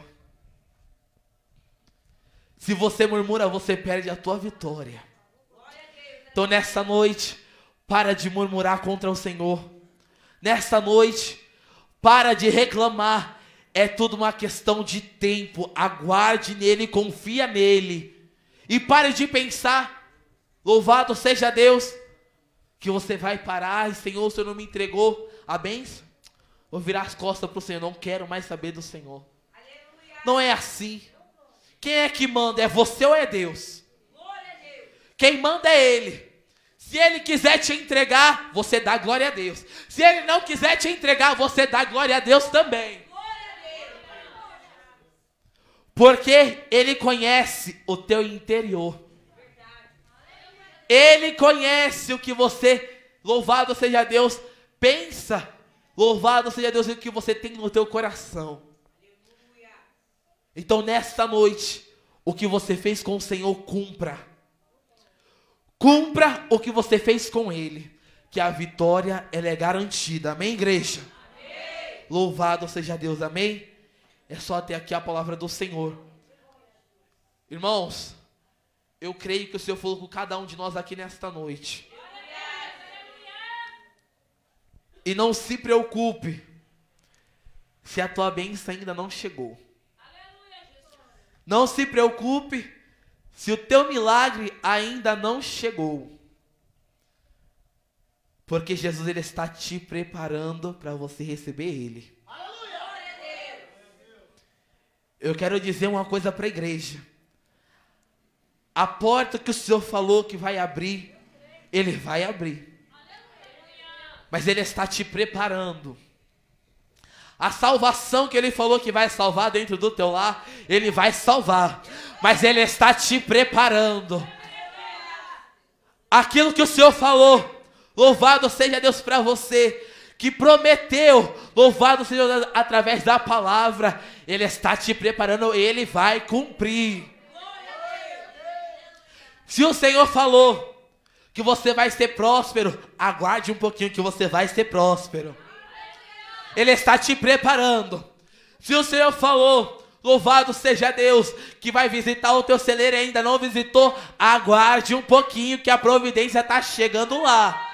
Se você murmura, você perde a tua vitória. Então nessa noite, para de murmurar contra o Senhor. Nessa noite, para de reclamar. É tudo uma questão de tempo. Aguarde nele, confia nele. E pare de pensar, louvado seja Deus, que você vai parar e Senhor, o Senhor não me entregou a bênção. Vou virar as costas para o Senhor, não quero mais saber do Senhor. Aleluia. Não é assim. Quem é que manda? É você ou é Deus? Quem manda é Ele. Se Ele quiser te entregar, você dá glória a Deus. Se Ele não quiser te entregar, você dá glória a Deus também. Porque Ele conhece o teu interior. Ele conhece o que você, louvado seja Deus, pensa. Louvado seja Deus o que você tem no teu coração. Então nesta noite, o que você fez com o Senhor, cumpra. Cumpra o que você fez com Ele, que a vitória ela é garantida. Amém, igreja? Amém. Louvado seja Deus, amém? É só até aqui a palavra do Senhor. Irmãos, eu creio que o Senhor falou com cada um de nós aqui nesta noite. E não se preocupe se a tua bênção ainda não chegou. Não se preocupe se o teu milagre ainda não chegou. Porque Jesus ele está te preparando para você receber Ele. Eu quero dizer uma coisa para a igreja. A porta que o Senhor falou que vai abrir, Ele vai abrir. Mas Ele está te preparando. A salvação que Ele falou que vai salvar dentro do teu lar, Ele vai salvar. Mas Ele está te preparando. Aquilo que o Senhor falou, louvado seja Deus para você, que prometeu, louvado seja Deus através da palavra, Ele está te preparando, Ele vai cumprir. Se o Senhor falou que você vai ser próspero, aguarde um pouquinho que você vai ser próspero. Ele está te preparando. Se o Senhor falou, louvado seja Deus, que vai visitar o teu celeiro e ainda não visitou, aguarde um pouquinho que a providência está chegando lá.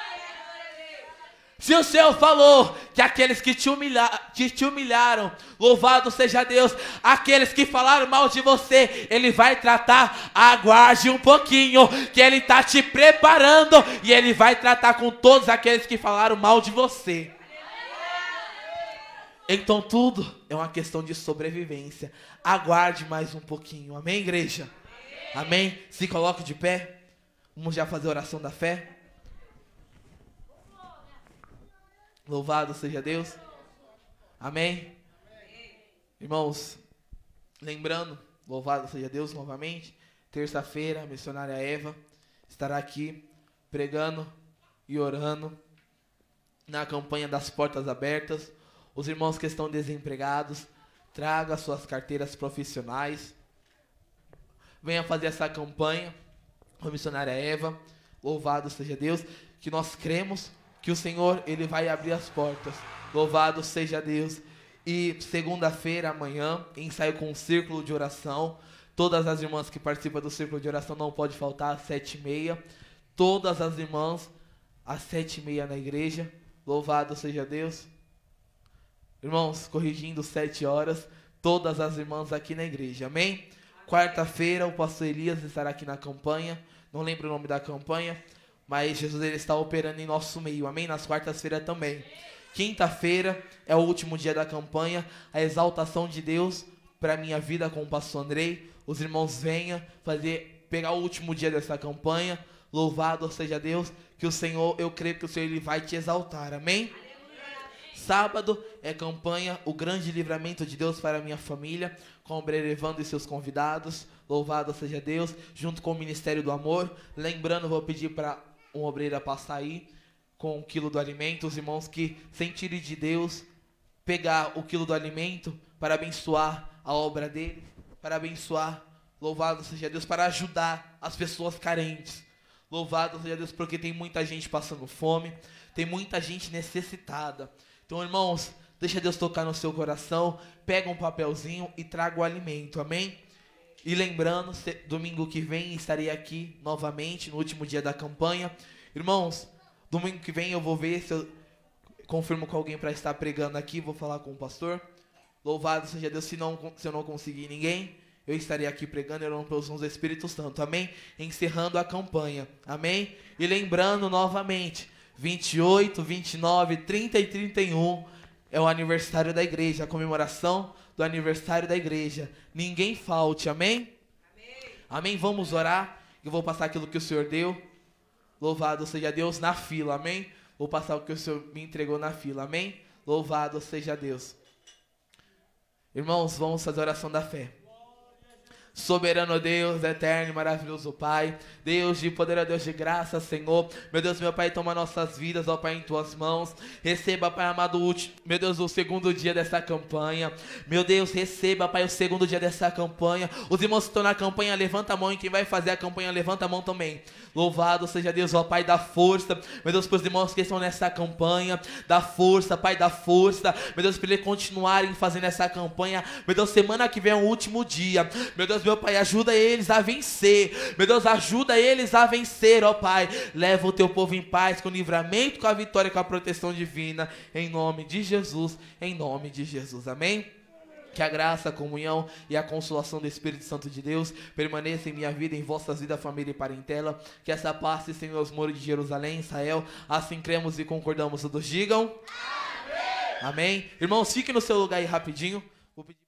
Se o Senhor falou que aqueles que te, humilha, que te humilharam, louvado seja Deus, aqueles que falaram mal de você, Ele vai tratar, aguarde um pouquinho, que Ele está te preparando e Ele vai tratar com todos aqueles que falaram mal de você. Então tudo é uma questão de sobrevivência. Aguarde mais um pouquinho. Amém, igreja? Amém? Amém? Se coloque de pé. Vamos já fazer a oração da fé. Louvado seja Deus. Amém? Irmãos, lembrando, louvado seja Deus novamente. Terça-feira, a missionária Eva estará aqui pregando e orando na campanha das portas abertas. Os irmãos que estão desempregados, traga suas carteiras profissionais. Venha fazer essa campanha com a missionária Eva. Louvado seja Deus, que nós cremos que o Senhor, Ele vai abrir as portas. Louvado seja Deus. E segunda-feira, amanhã, ensaio com um círculo de oração. Todas as irmãs que participam do círculo de oração não pode faltar às sete e meia. Todas as irmãs às sete e meia na igreja. Louvado seja Deus. Irmãos, corrigindo, sete horas, todas as irmãs aqui na igreja, amém? Quarta-feira, o pastor Elias estará aqui na campanha, não lembro o nome da campanha, mas Jesus ele está operando em nosso meio, amém? Nas quartas-feiras também. Quinta-feira é o último dia da campanha, a exaltação de Deus para a minha vida com o pastor Andrei. Os irmãos venham fazer, pegar o último dia dessa campanha, louvado seja Deus, que o Senhor, eu creio que o Senhor ele vai te exaltar, amém? Sábado é campanha, o grande livramento de Deus para a minha família, com o Obreiro Evandro e seus convidados, louvado seja Deus, junto com o Ministério do Amor. Lembrando, vou pedir para um obreiro passar aí, com um quilo do alimento, os irmãos que sentirem de Deus, pegar o quilo do alimento, para abençoar a obra dele, para abençoar, louvado seja Deus, para ajudar as pessoas carentes. Louvado seja Deus, porque tem muita gente passando fome, tem muita gente necessitada. Então, irmãos, deixa Deus tocar no seu coração, pega um papelzinho e traga o alimento, amém? E lembrando, domingo que vem estarei aqui novamente, no último dia da campanha. Irmãos, domingo que vem eu vou ver se eu confirmo com alguém para estar pregando aqui, vou falar com o pastor. Louvado seja Deus, se, não, se eu não conseguir ninguém, eu estarei aqui pregando e orando pelos dons do Espírito Santo, amém? Encerrando a campanha, amém? E lembrando novamente, vinte e oito, vinte e nove, trinta e trinta e um é o aniversário da igreja, a comemoração do aniversário da igreja. Ninguém falte, amém? Amém? Amém? Vamos orar. Eu vou passar aquilo que o Senhor deu. Louvado seja Deus na fila, amém? Vou passar o que o Senhor me entregou na fila, amém? Louvado seja Deus. Irmãos, vamos fazer a oração da fé. Soberano Deus, eterno e maravilhoso Pai, Deus de poder, Deus de graça, Senhor, meu Deus, meu Pai, toma nossas vidas, ó Pai, em Tuas mãos, receba, Pai amado, o último, meu Deus, o segundo dia dessa campanha, meu Deus, receba, Pai, o segundo dia dessa campanha, os irmãos que estão na campanha, levanta a mão, e quem vai fazer a campanha, levanta a mão também, louvado seja Deus, ó Pai, dá força, meu Deus, para os irmãos que estão nessa campanha, dá força, Pai, dá força, meu Deus, para eles continuarem fazendo essa campanha, meu Deus, semana que vem é o último dia, meu Deus, meu Pai, ajuda eles a vencer. Meu Deus, ajuda eles a vencer, ó Pai. Leva o teu povo em paz, com o livramento, com a vitória, com a proteção divina. Em nome de Jesus, em nome de Jesus. Amém? Que a graça, a comunhão e a consolação do Espírito Santo de Deus permaneça em minha vida, em vossas vidas, família e parentela. Que essa paz se estenda aos muros de Jerusalém, Israel. Assim cremos e concordamos. Todos digam Amém. Amém. Irmãos, fiquem no seu lugar aí rapidinho. Vou pedir